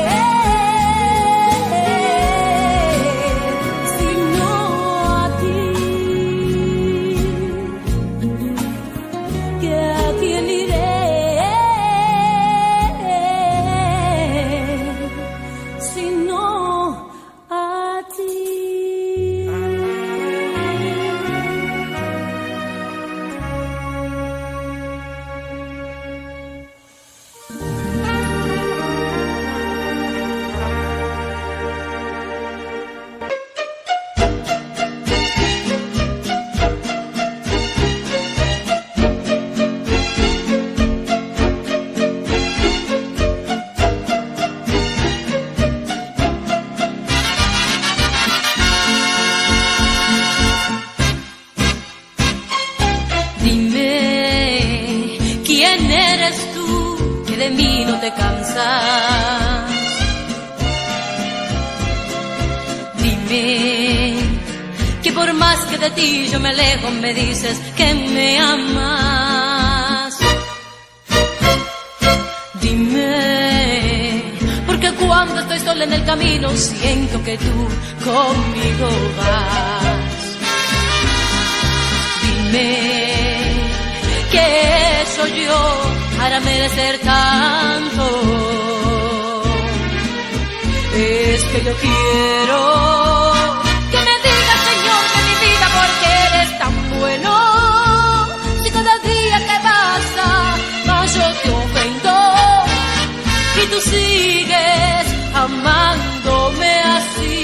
Speaker 1: si no a ti? ¿Que a quién iré si no a ti? Dime, ¿quién eres tú que de mí no te cansas? Dime, que por más que de ti yo me alejo, me dices que me amas. Dime, porque cuando estoy sola en el camino siento que tú conmigo vas. Dime, ¿qué soy yo para merecer tanto? Es que yo quiero que me digas, Señor, de mi vida, porque eres tan bueno. Si cada día que pasa más yo te ofendo y tú sigues amándome así.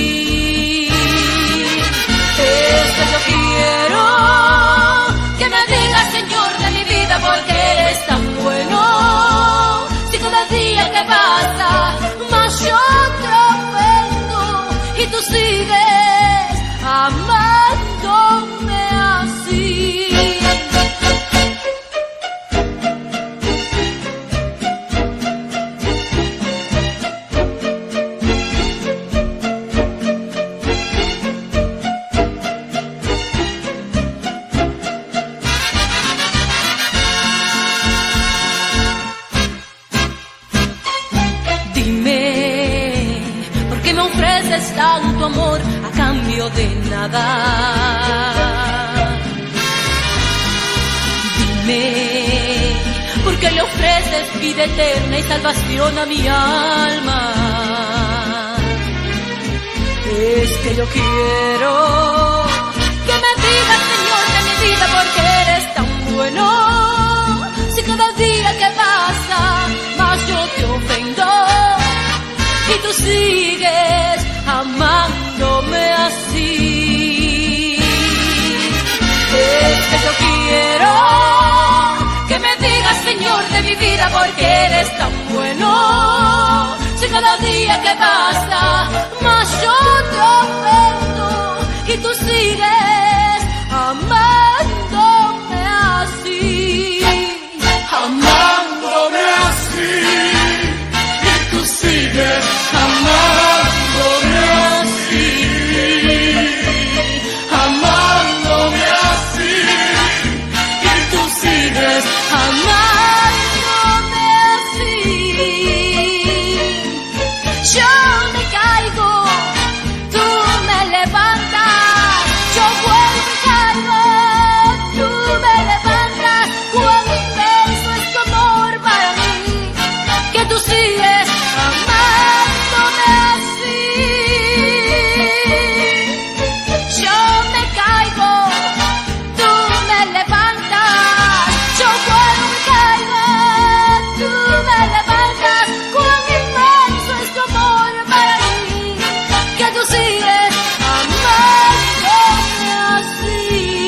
Speaker 1: Es que yo quiero que me digas, Señor, de mi vida, porque eres tan bueno. Si cada día que pasa más yo te ofendo y tú sigues amándome así. Tanto amor a cambio de nada. Dime, ¿por qué le ofreces vida eterna y salvación a mi alma? Es que yo quiero que me digas, Señor, de mi vida, porque eres tan bueno. Si cada día que pasa más yo te ofendo y tú sigues amándome así. Es que yo quiero que me digas, Señor, de mi vida, porque eres tan bueno. Si cada día que pasa más yo te ofendo y tú sigues amándome así.
Speaker 2: Amándome así y tú sigues amándome así, amándome así y tú sigues
Speaker 1: amándome así. Yo me caigo, tú me levantas. Yo vuelvo y caigo, tú me levantas. Cuán inmenso es tu amor para mí, que tú sigues amándome así. Yo me caigo, tú me levantas. Yo vuelvo y caigo, tú me levantas. Cuán inmenso es tu amor para mí, que tú sigues amándome así.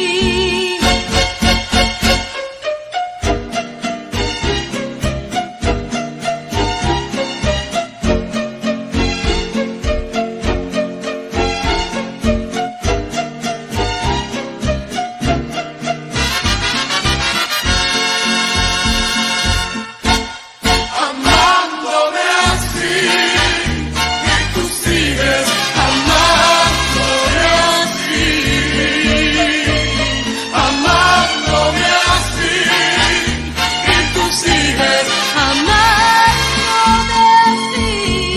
Speaker 2: amándome así y tú sigues amándome así, amándome así y tú sigues
Speaker 1: Amándome así.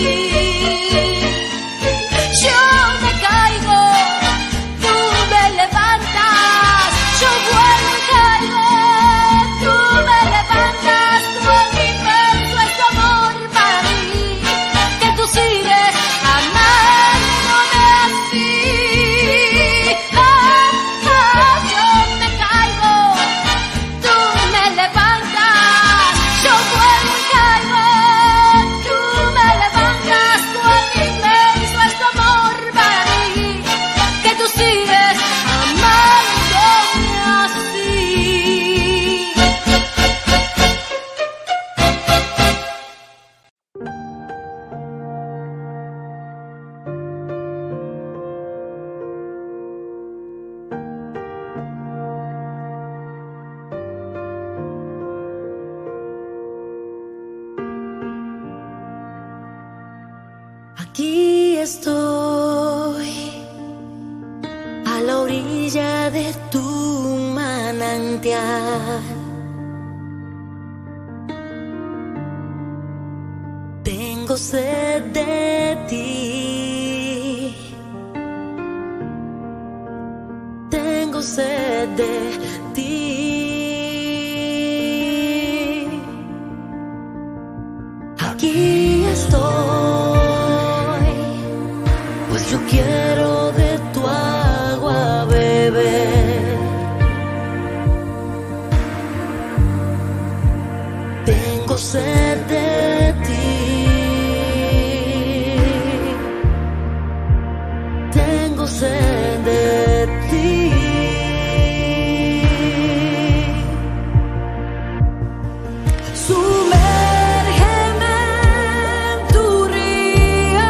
Speaker 1: Yo me caigo, tú me levantas. Yo vuelvo y caigo, tú me levantas. Cuán inmenso es tu amor para mí, que tú sigues amándome así. Ah, ah, yo me caigo, tú me levantas. Yo vuelvo y caigo, tú me levantas. Cuán inmenso es tu amor para mí, que tú sigues amándome así.
Speaker 3: Aquí estoy, a la orilla de tu manantial. Tengo sed de ti, tengo sed de ti. Aquí estoy, tengo sed de ti, tengo sed de ti. Sumérgeme en tu río,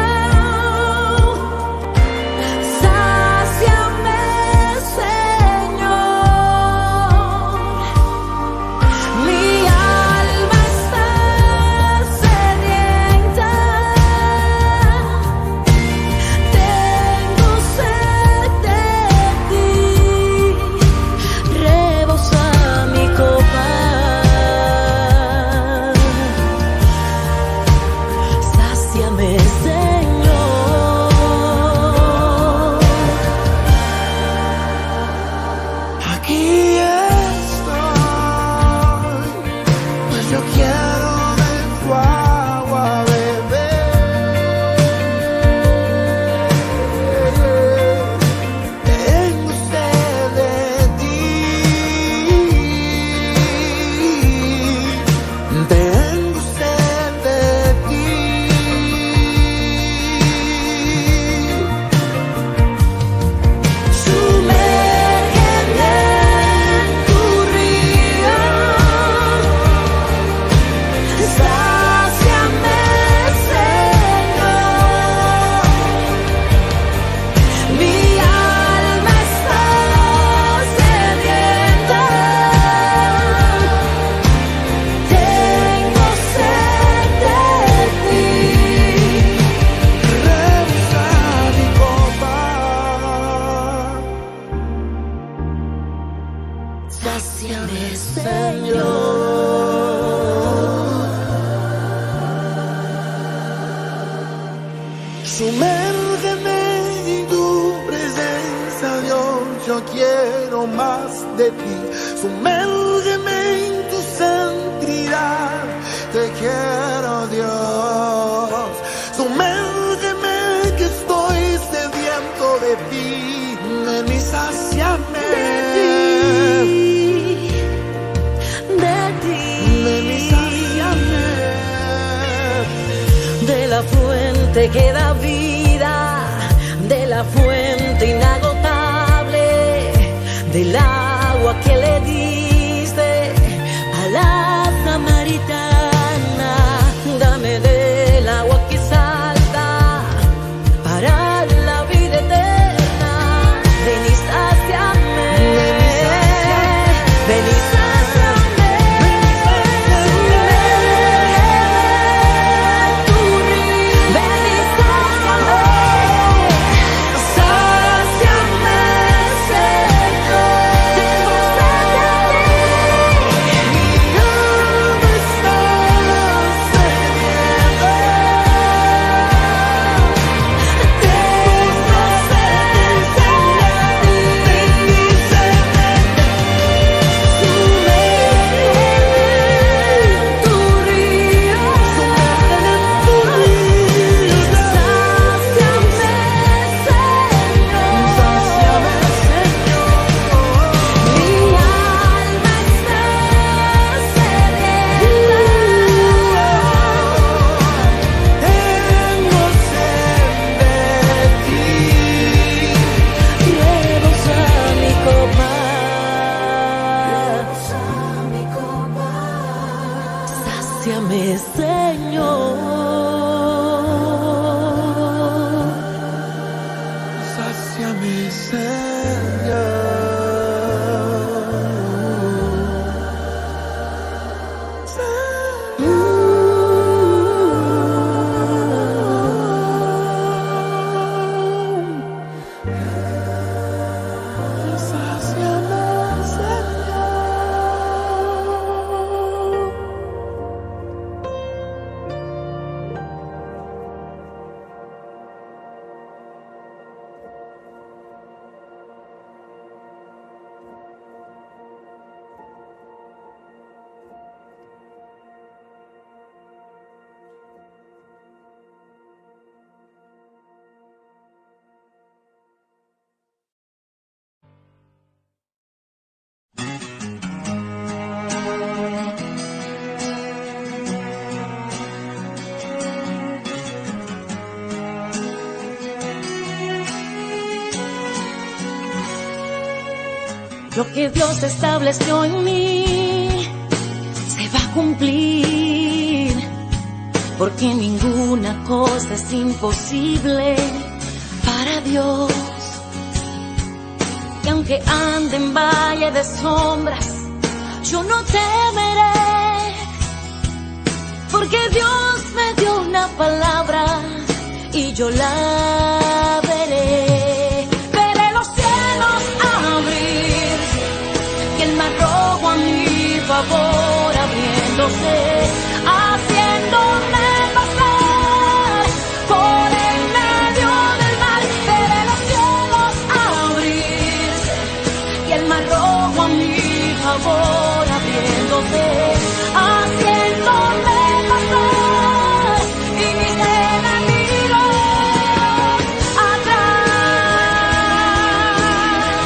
Speaker 3: sáciame, Señor. Mi alma está sedienta, tengo sed de ti, rebosa mi copa, sáciame, Señor.
Speaker 2: Aquí estoy, pues yo quiero de tu agua beber. Tengo sed de ti, tengo sed de ti.
Speaker 3: Sumérgeme en tu río, sáciame, Señor. Mi alma está sedienta, tengo sed de ti,
Speaker 2: Rebosa mi copa.
Speaker 3: sáciame, Señor.
Speaker 2: Sumérgeme en tu presencia, Dios, yo quiero más de ti. Sumérgeme en tu santidad, te quiero, Dios. Sumérgeme que estoy sediento de ti, de mi sáciame,
Speaker 3: De ti,
Speaker 2: de mi sáciame.
Speaker 3: de la fuente que da vida, de la fuente inagotable, del agua que le diste a la samaritana. Dame del agua que salta para la vida eterna. Ven y sáciame, ven y sáciame. Tu río, ven y sáciame, sáciame, Señor. Tengo sed de ti,
Speaker 2: Mi alma está sedienta,
Speaker 3: tengo sed de ti. Sumérgeme en tu río, sáciame, Señor. Mi alma está sedienta,
Speaker 2: tengo sed de ti.
Speaker 3: rebosa mi copa, sáciame, Señor.
Speaker 2: Sáciame, Señor. Sáciame, Señor.
Speaker 3: Lo que Dios estableció en mí se va a cumplir, porque ninguna cosa es imposible para Dios. Y aunque ande en valle de sombras, yo no temeré, porque Dios me dio una palabra y yo la veré. Veré los cielos abrir y el mar rojo a mi favor abriéndose, haciéndome pasar por el medio del mar. Veré los cielos abrirse y el mar rojo a mi favor abriéndose, haciéndome pasar y mis enemigos atrás.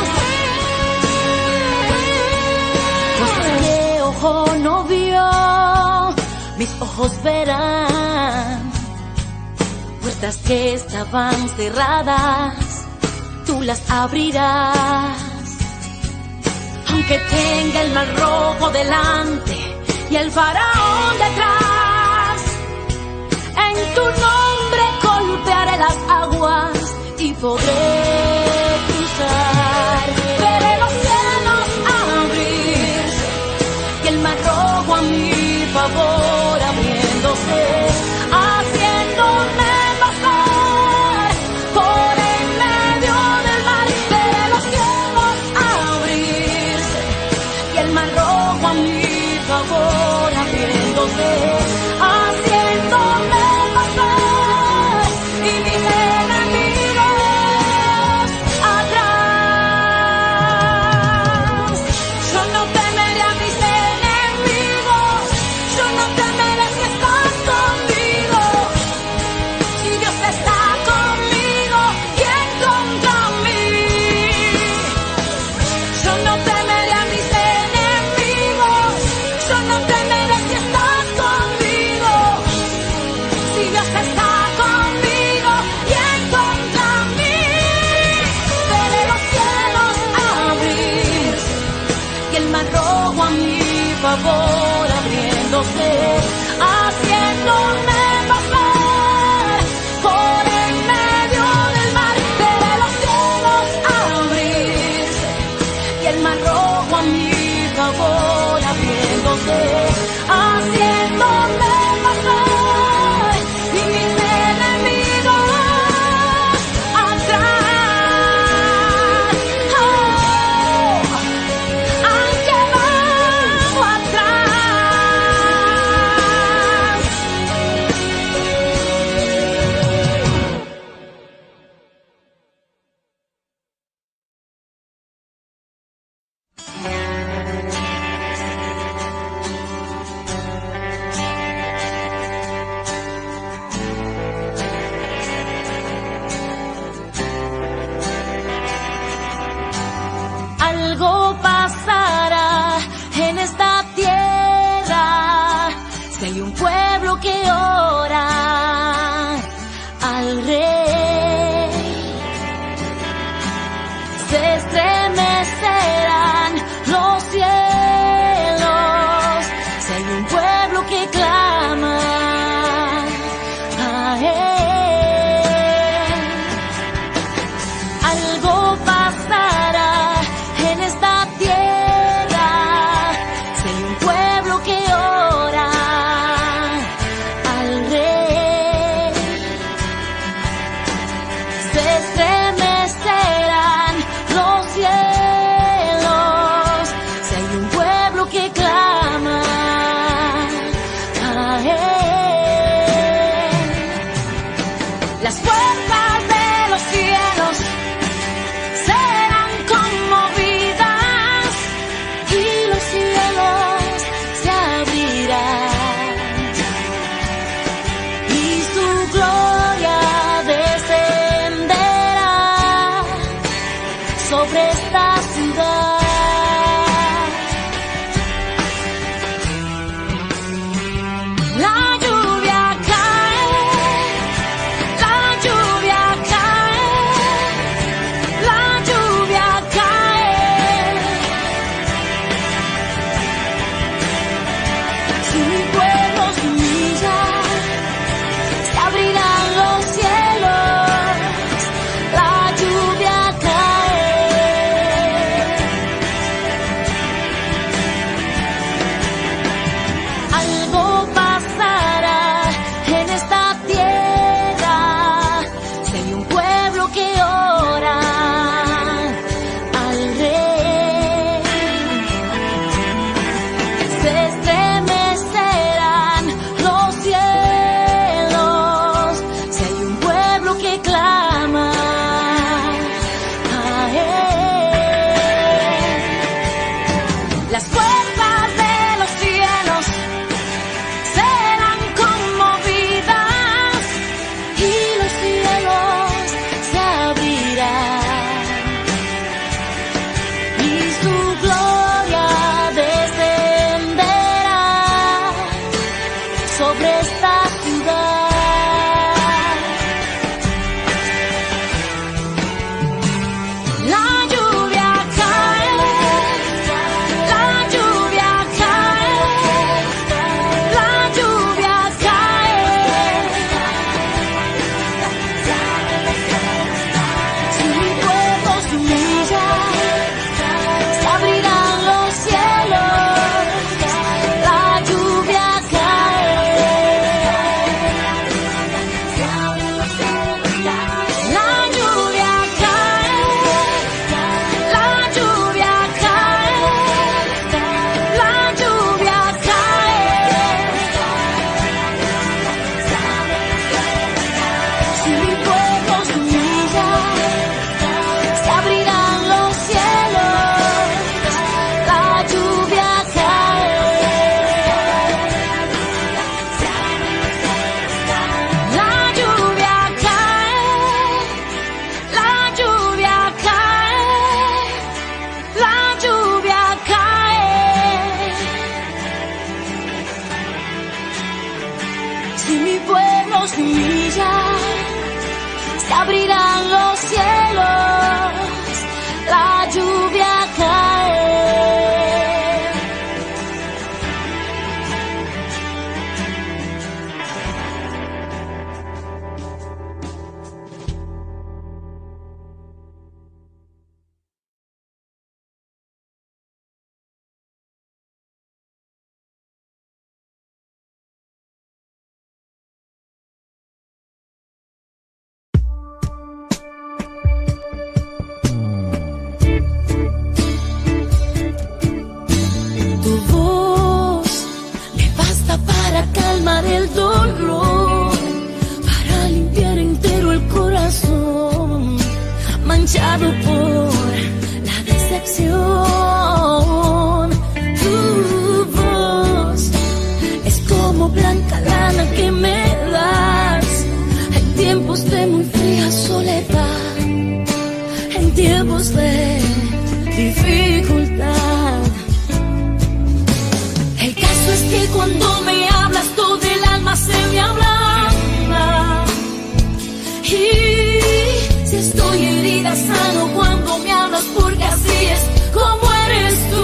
Speaker 3: Cosas que ojo no vio, mis ojos verán. Puertas que estaban cerradas, tú las abrirás. Aunque tenga el mar rojo delante y el faraón detrás, en tu nombre golpearé las aguas y podré cruzar. Veré los cielos abrirse y el mar rojo a mi favor abriéndose, haciéndome pasar por en medio del mar. Veré los cielos abrirse y el mar rojo a mi favor abriéndose, haciéndome pasar y mis enemigos atrás. Yo no temeré a mis enemigos, yo no temeré si estás conmigo. Si Dios está conmigo, ¿quién contra mí? Yo no temeré a mis enemigos, yo no temeré si estás conmigo. Si Dios está conmigo, ¿quién contra mí? Veré los cielos abrirse y el mar rojo a mi favor abriéndose, haciéndome pasar por en medio del mar. Veré los cielos abrirse y el mar rojo a mi favor abriéndose, haciéndome pasar y mis enemigos atrás. Oh, han quedado atrás. Algo pasará en esta tierra si hay un pueblo que ora al Rey. Se estremecerán los cielos si hay un pueblo que clama a Él. Algo pasará en esta tierra si hay un pueblo que ora al Rey. Se estremecerán los cielos si hay un pueblo que clama a Él. Las puertas de los cielos serán conmovidas y los cielos se abrirán y su gloria descenderá sobre esta ciudad. La lluvia cae, la lluvia sobre esta ciudad. La lluvia cae, la lluvia cae, la lluvia cae. Si mi pueblo se humilla, se abrirán los cielos. La lluvia cae, la lluvia cae, la lluvia cae, la lluvia cae. Si mi pueblo se humilla, se abrirán los cielos. La lluvia cae, la lluvia cae, la lluvia cae, la lluvia cae. Si mi pueblo se humilla, se abrirán los cielos. La lluvia cae. Tu voz me basta para calmar el dolor, para limpiar entero el corazón, manchado por la decepción. Tu voz es como blanca lana que me das en tiempos de muy fría soledad, en tiempos de dificultad. El caso es que cuando me hablas todo el alma se me ablanda, y si estoy herida sano cuando me hablas, porque así es como eres tú.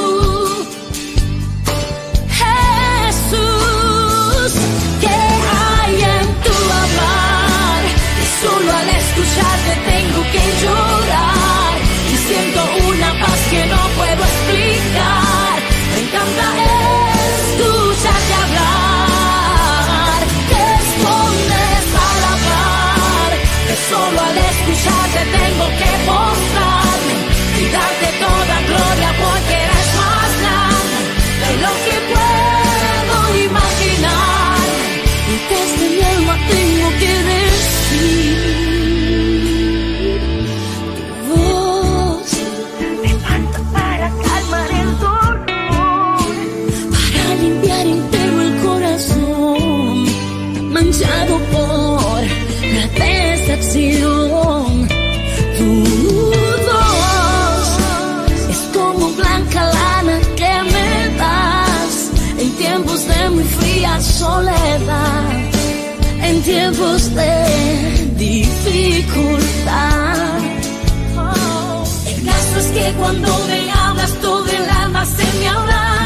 Speaker 3: Jesús, ¿qué hay en tu hablar? Que solo al escucharte tengo que llorar, y siento una paz que no puedo explicar. Me encanta escucharte hablar, te escondes a la par, que solo al escucharte tengo que mostrarme y darte toda gloria, porque eres más grande de lo que puedo imaginar, y desde mi alma tengo que decir. Tu voz me falta para calmar el dolor, para limpiar entero el corazón, manchado por la decepción. Tu voz es como blanca lana que me das en tiempos de muy fría soledad, en tiempos de dificultad. El caso es que cuando me hablas todo el alma se me ablanda,